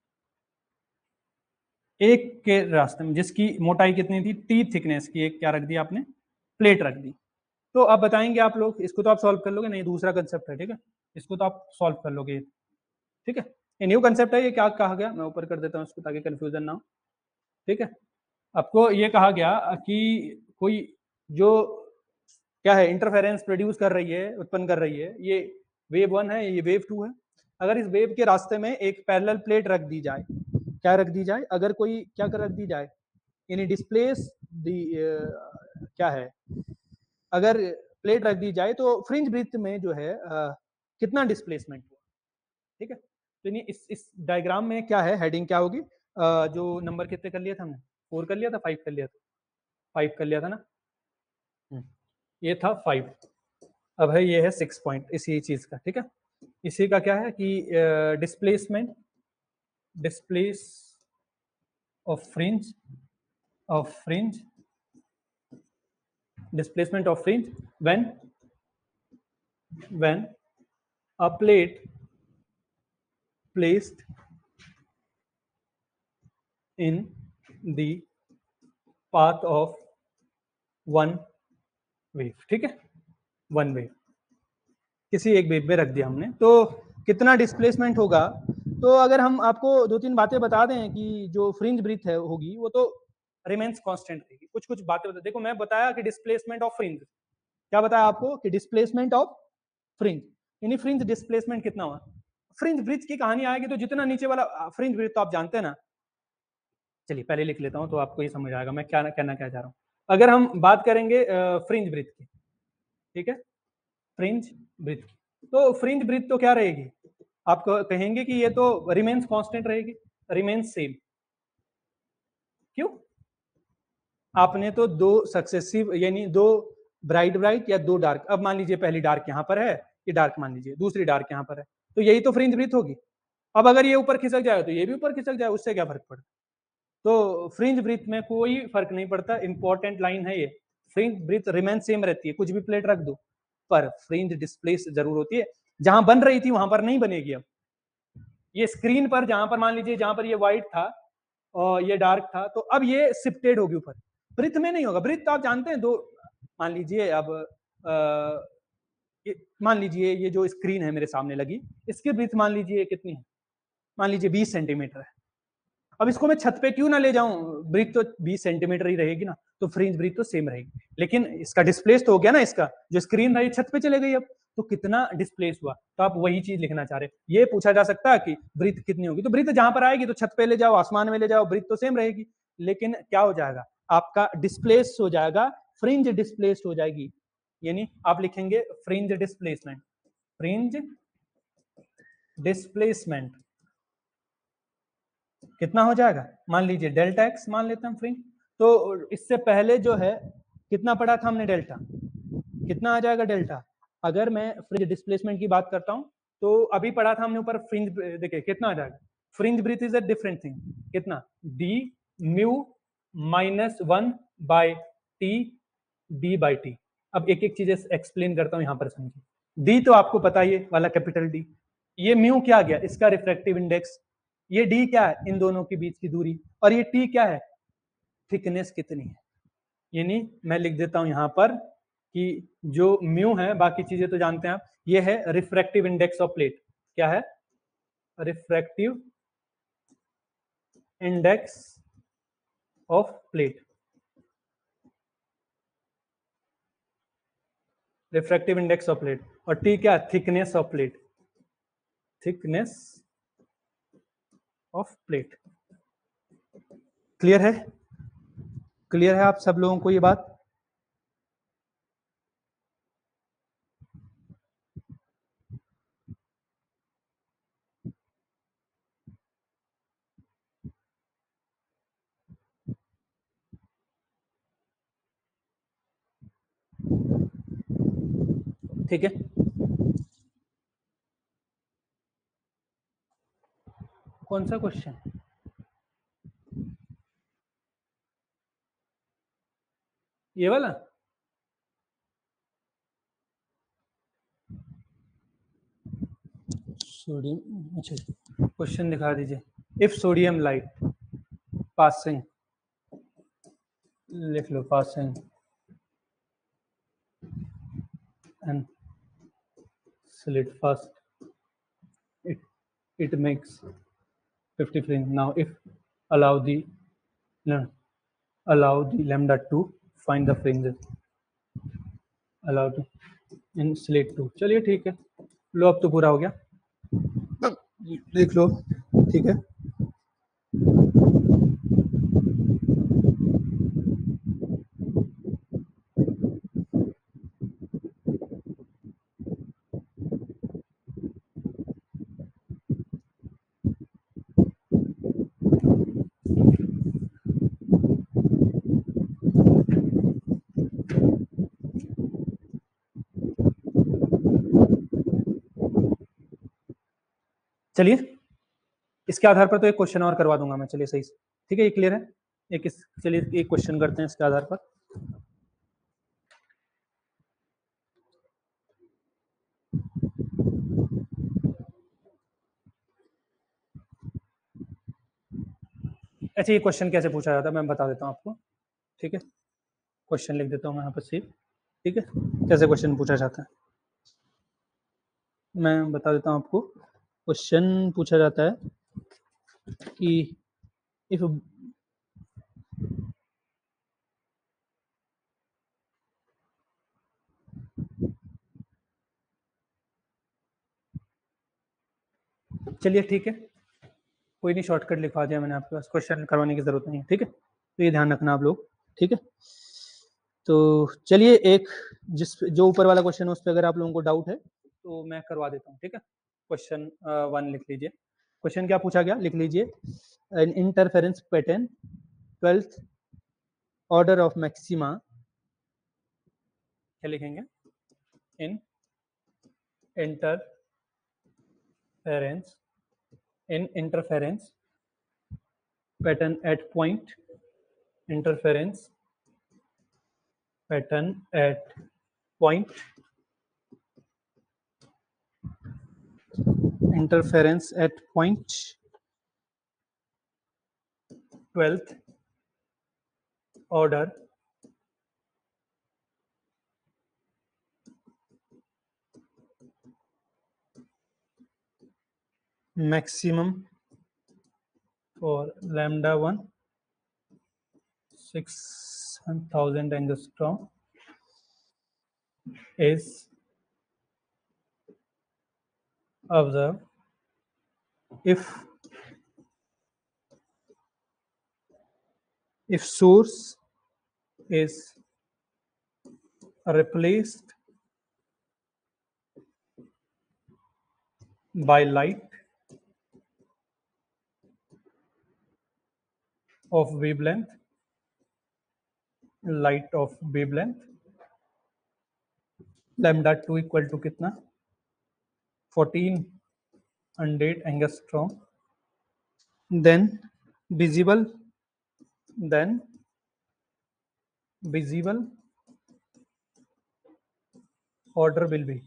A: एक के रास्ते में, जिसकी मोटाई कितनी थी, टी थिकनेस की एक क्या रख दी आपने, प्लेट रख दी। तो अब बताएंगे आप लोग, इसको तो आप सॉल्व कर लोगे, नहीं दूसरा कंसेप्ट है। ठीक है, इसको तो आप सॉल्व कर लोगे। ठीक है, ये न्यू कंसेप्ट है, ये क्या कहा गया, मैं ऊपर कर देता हूँ इसको ताकि कंफ्यूजन ना हो। ठीक है, आपको ये कहा गया कि कोई जो क्या है इंटरफेरेंस प्रोड्यूस कर रही है, उत्पन्न कर रही है, ये वेव वन है, ये वेव टू है। अगर इस वेव के रास्ते में एक पैरेलल प्लेट रख दी जाए, क्या रख दी जाए, अगर कोई क्या कर रख दी जाए, यानी डिस्प्लेस दी क्या है, अगर प्लेट रख दी जाए तो फ्रिंज ब्रिथ में जो है आ, कितना डिस्प्लेसमेंट हुआ। ठीक है, तो इस इस डायग्राम में क्या है, हेडिंग क्या होगी, आ, जो नंबर कितने कर लिया था हमने, फोर कर लिया था, फाइव कर लिया था, फाइव कर लिया था ना, ये था फाइव। अब है ये है सिक्स पॉइंट इसी चीज का। ठीक है, इसी का क्या है कि displacement, displace of fringe, of fringe, displacement of fringe when when a plate placed in the path of one wave। ठीक है, वन वेव, किसी एक वेव में रख दिया हमने, तो कितना डिस्प्लेसमेंट होगा। तो अगर हम आपको दो तीन बातें बता दें कि जो फ्रिंज ब्रीथ है होगी वो तो रिमेन्स कांस्टेंट रहेगी। कुछ कुछ बातें बता, देखो मैं बताया कि डिस्प्लेसमेंट ऑफ फ्रिंज, क्या बताया आपको कि डिस्प्लेसमेंट ऑफ फ्रिंज, यानी फ्रिंज डिस्प्लेसमेंट कितना हुआ। फ्रिंज ब्रिज की कहानी आएगी तो जितना नीचे वाला फ्रिंज ब्रिज तो आप जानते हैं ना, चलिए पहले लिख लेता हूं तो आपको ये समझ आएगा मैं क्या कहना क्या चाह रहा हूं। अगर हम बात करेंगे फ्रिंज ब्रिज की, ठीक है, फ्रिंज ब्रिज की, तो फ्रिंज ब्रिज तो क्या रहेगी, आप कहेंगे कि ये तो रिमेन्स कांस्टेंट रहेगी, रिमेन्स सेम। क्यों, आपने तो दो सक्सेसिव यानी दो ब्राइट ब्राइट या दो डार्क, अब मान लीजिए पहली डार्क यहां पर है, ये डार्क मान लीजिए, दूसरी डार्क यहां पर है, तो यही तो फ्रिंज ब्रिथ होगी। अब अगर ये ऊपर खिसक जाए तो ये भी ऊपर खिसक जाए, उससे क्या फर्क पड़ता। तो फ्रिंज ब्रिथ में कोई फर्क नहीं पड़ता, इंपॉर्टेंट लाइन है ये, फ्रिंज ब्रिथ रिमेन सेम रहती है, कुछ भी प्लेट रख दो, पर फ्रिंज डिस्प्लेस जरूर होती है, जहां बन रही थी वहां पर नहीं बनेगी। अब ये स्क्रीन पर जहां पर मान लीजिए जहां पर ये व्हाइट था और ये डार्क था, तो अब ये शिफ्टेड होगी ऊपर, ब्रिथ में नहीं होगा। ब्रिथ तो आप जानते हैं दो, मान लीजिए अब आ, मान लीजिए ये जो स्क्रीन है मेरे सामने लगी, इसकी ब्रिथ मान लीजिए कितनी है, मान लीजिए बीस सेंटीमीटर है। अब इसको मैं छत पे क्यों ना ले जाऊं, ब्रिथ तो बीस सेंटीमीटर ही रहेगी ना, तो फ्रिंज ब्रिथ तो सेम रहेगी, लेकिन इसका डिस्प्लेस तो हो गया ना, इसका जो स्क्रीन था ये छत पे चले गई, अब तो कितना डिस्प्लेस हुआ, तो आप वही चीज लिखना चाह रहे हैं। ये पूछा जा सकता है कि ब्रिथ कितनी होगी, तो ब्रिथ जहां पर आएगी तो छत पे ले जाओ, आसमान में ले जाओ, ब्रिथ तो सेम रहेगी, लेकिन क्या हो जाएगा, आपका डिस्प्लेस हो जाएगा, फ्रिंज डिस्प्लेस हो जाएगी, यानी आप लिखेंगे फ्रिंज डिस्प्लेसमेंट, फ्रिंज डिस्प्लेसमेंट कितना हो जाएगा, मान लीजिए डेल्टा एक्स मान लेते हैं फ्रिंज। तो इससे पहले जो है कितना पढ़ा था हमने, डेल्टा कितना आ जाएगा डेल्टा। अगर मैं फ्रिंज डिस्प्लेसमेंट की बात करता हूं तो अभी पढ़ा था हमने ऊपर फ्रिंज, देखिए कितना आ जाएगा, fringe breadth is a different thing, कितना D mu minus one by T D by T. अब एक एक चीज एक्सप्लेन करता हूं, यहां पर समझिए। डी तो आपको पता ही है वाला कैपिटल डी, ये म्यू क्या गया, इसका रिफ्रैक्टिव इंडेक्स, ये डी क्या है, इन दोनों के बीच की दूरी, और ये टी क्या है, थिकनेस कितनी है, यानी मैं लिख देता हूं यहां पर कि जो म्यू है, बाकी चीजें तो जानते हैं आप, ये है रिफ्रैक्टिव इंडेक्स ऑफ प्लेट। क्या है? Refractive index of plate. Refractive index of plate. और टी क्या? Thickness of plate. Thickness of plate. Clear है? क्लियर है आप सब लोगों को ये बात? ठीक है, कौन सा क्वेश्चन? ये वाला? सोडियम, अच्छा क्वेश्चन दिखा दीजिए। इफ सोडियम लाइट पासिंग, लिख लो passing and slit first, it it makes fifty frames. Now if allow the no, allow the lambda to find the fringes, allow the in slit two। चलिए ठीक है, लो अब तो पूरा हो गया, देख लो। ठीक है, चलिए इसके आधार पर तो एक क्वेश्चन और करवा दूंगा मैं। चलिए सही से, ठीक है, ये क्लियर है। एक इस चलिए एक क्वेश्चन करते हैं इसके आधार पर। अच्छा, ये क्वेश्चन कैसे पूछा जाता है मैं बता देता हूँ आपको। ठीक है, क्वेश्चन लिख देता हूँ मैं यहाँ पर सिर्फ। ठीक है, कैसे क्वेश्चन पूछा जाता है मैं बता देता हूँ आपको। क्वेश्चन पूछा जाता है कि इफ, चलिए ठीक है, कोई नहीं, शॉर्टकट लिखवा दिया मैंने आपके पास, क्वेश्चन करवाने की जरूरत नहीं है। ठीक है, तो ये ध्यान रखना आप लोग। ठीक है, तो चलिए एक जिस जो ऊपर वाला क्वेश्चन है उस पर अगर आप लोगों को डाउट है तो मैं करवा देता हूँ। ठीक है, क्वेश्चन वन लिख लीजिए। क्वेश्चन क्या पूछा गया, लिख लीजिए। An interference pattern twelfth order of maxima, क्या लिखेंगे? In interference, in interference pattern at point, interference pattern at point, interference at point, twelfth order maximum for lambda one six thousand angstrom is observed if if source is replaced by light of wavelength, light of wavelength lambda two equal to कितना? fourteen hundred angstrom, then visible, then visible order will be,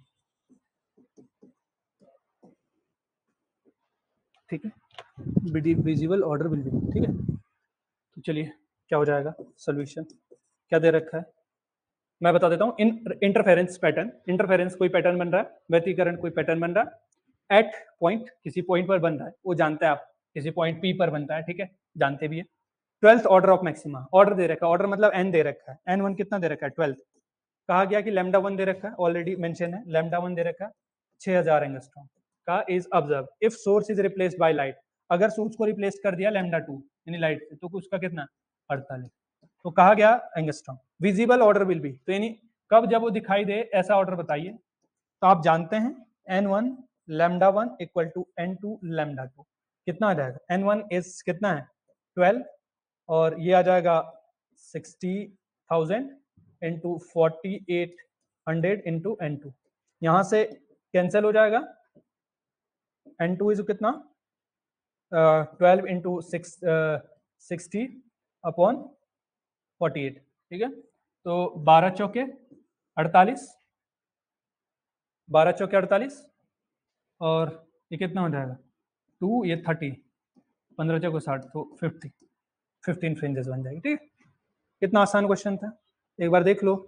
A: ठीक है, visible order will B. ठीक है, तो चलिए क्या हो जाएगा सोल्यूशन, क्या दे रखा है? मैं बता देता हूँ इन इंटरफेरेंस पैटर्न, इंटरफेरेंस कोई पैटर्न बन रहा है, व्यतिकरण कोई पैटर्न बन रहा है, एट पॉइंट किसी पॉइंट पर बन रहा है, वो जानते हैं आप, किसी पॉइंट पी पर बनता है, ठीक है, जानते भी है। Twelfth order of maxima, order दे रखा है, ऑर्डर मतलब एन दे रखा है, एन वन कितना दे रखा है, ट्वेल्थ। कहा गया कि लैम्डा वन दे रखा है, ऑलरेडी मेंशन है, लैम्डा वन दे रखा है छह हजार एंगस्ट्रॉम का, is observe if source is replaced by light, अगर सोर्स को रिप्लेस कर दिया लैम्डा टू यानी लाइट से, तो उसका कितना अड़तालीस, तो कहा गया angstrom. Visible order will be, तो यानी कब जब वो दिखाई दे ऐसा ऑर्डर बताइए, तो आप जानते हैं N one lambda one equal to N two lambda two, कितना आ जाएगा, एन वन इज कितना है ट्वेल्व, और ये आ जाएगा sixty thousand into forty eight hundred into N two, यहाँ से कैंसिल हो जाएगा, एन टू इज कितना twelve into six sixty upon forty eight, ठीक है, तो बारह चौके अड़तालीस, बारह चौके अड़तालीस, और ये कितना हो जाएगा टू, ये थर्टी, पंद्रह चौके साठ, तो फिफ्टी, फिफ्टीन फ्रिंजेस बन जाएगी, ठीक है। कितना आसान क्वेश्चन था, एक बार देख लो,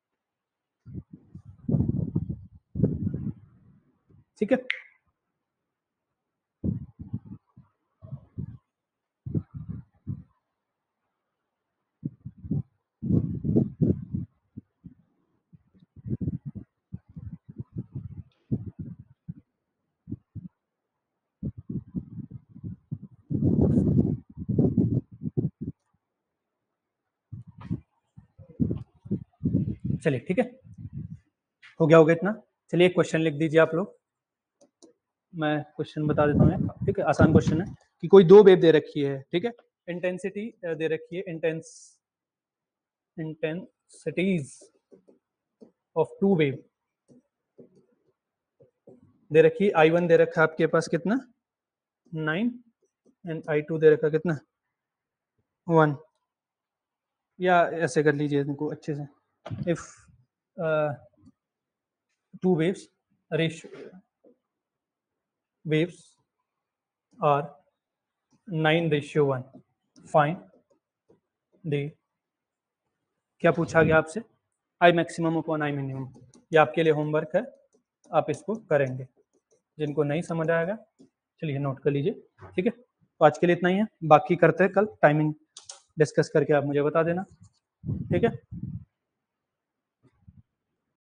A: ठीक है। चलिए ठीक है, हो गया हो गया इतना। चलिए एक क्वेश्चन लिख दीजिए आप लोग, मैं क्वेश्चन बता देता हूँ, ठीक है, आसान क्वेश्चन है कि कोई दो वेव दे रखी है, ठीक है, इंटेंसिटी दे रखी है, intense intensities of two wave दे रखी, आई वन दे रखा है आपके पास कितना नाइन, एंड आई टू दे रखा कितना वन, या ऐसे कर लीजिए इनको अच्छे से, if two waves ratio waves are nine ratio one, find the, क्या पूछा गया आपसे, I maximum upon I minimum, ये आपके लिए होमवर्क है, आप इसको करेंगे, जिनको नहीं समझ आएगा चलिए नोट कर लीजिए, ठीक है। तो आज के लिए इतना ही है, बाकी करते हैं कल, टाइमिंग डिस्कस करके आप मुझे बता देना, ठीक है।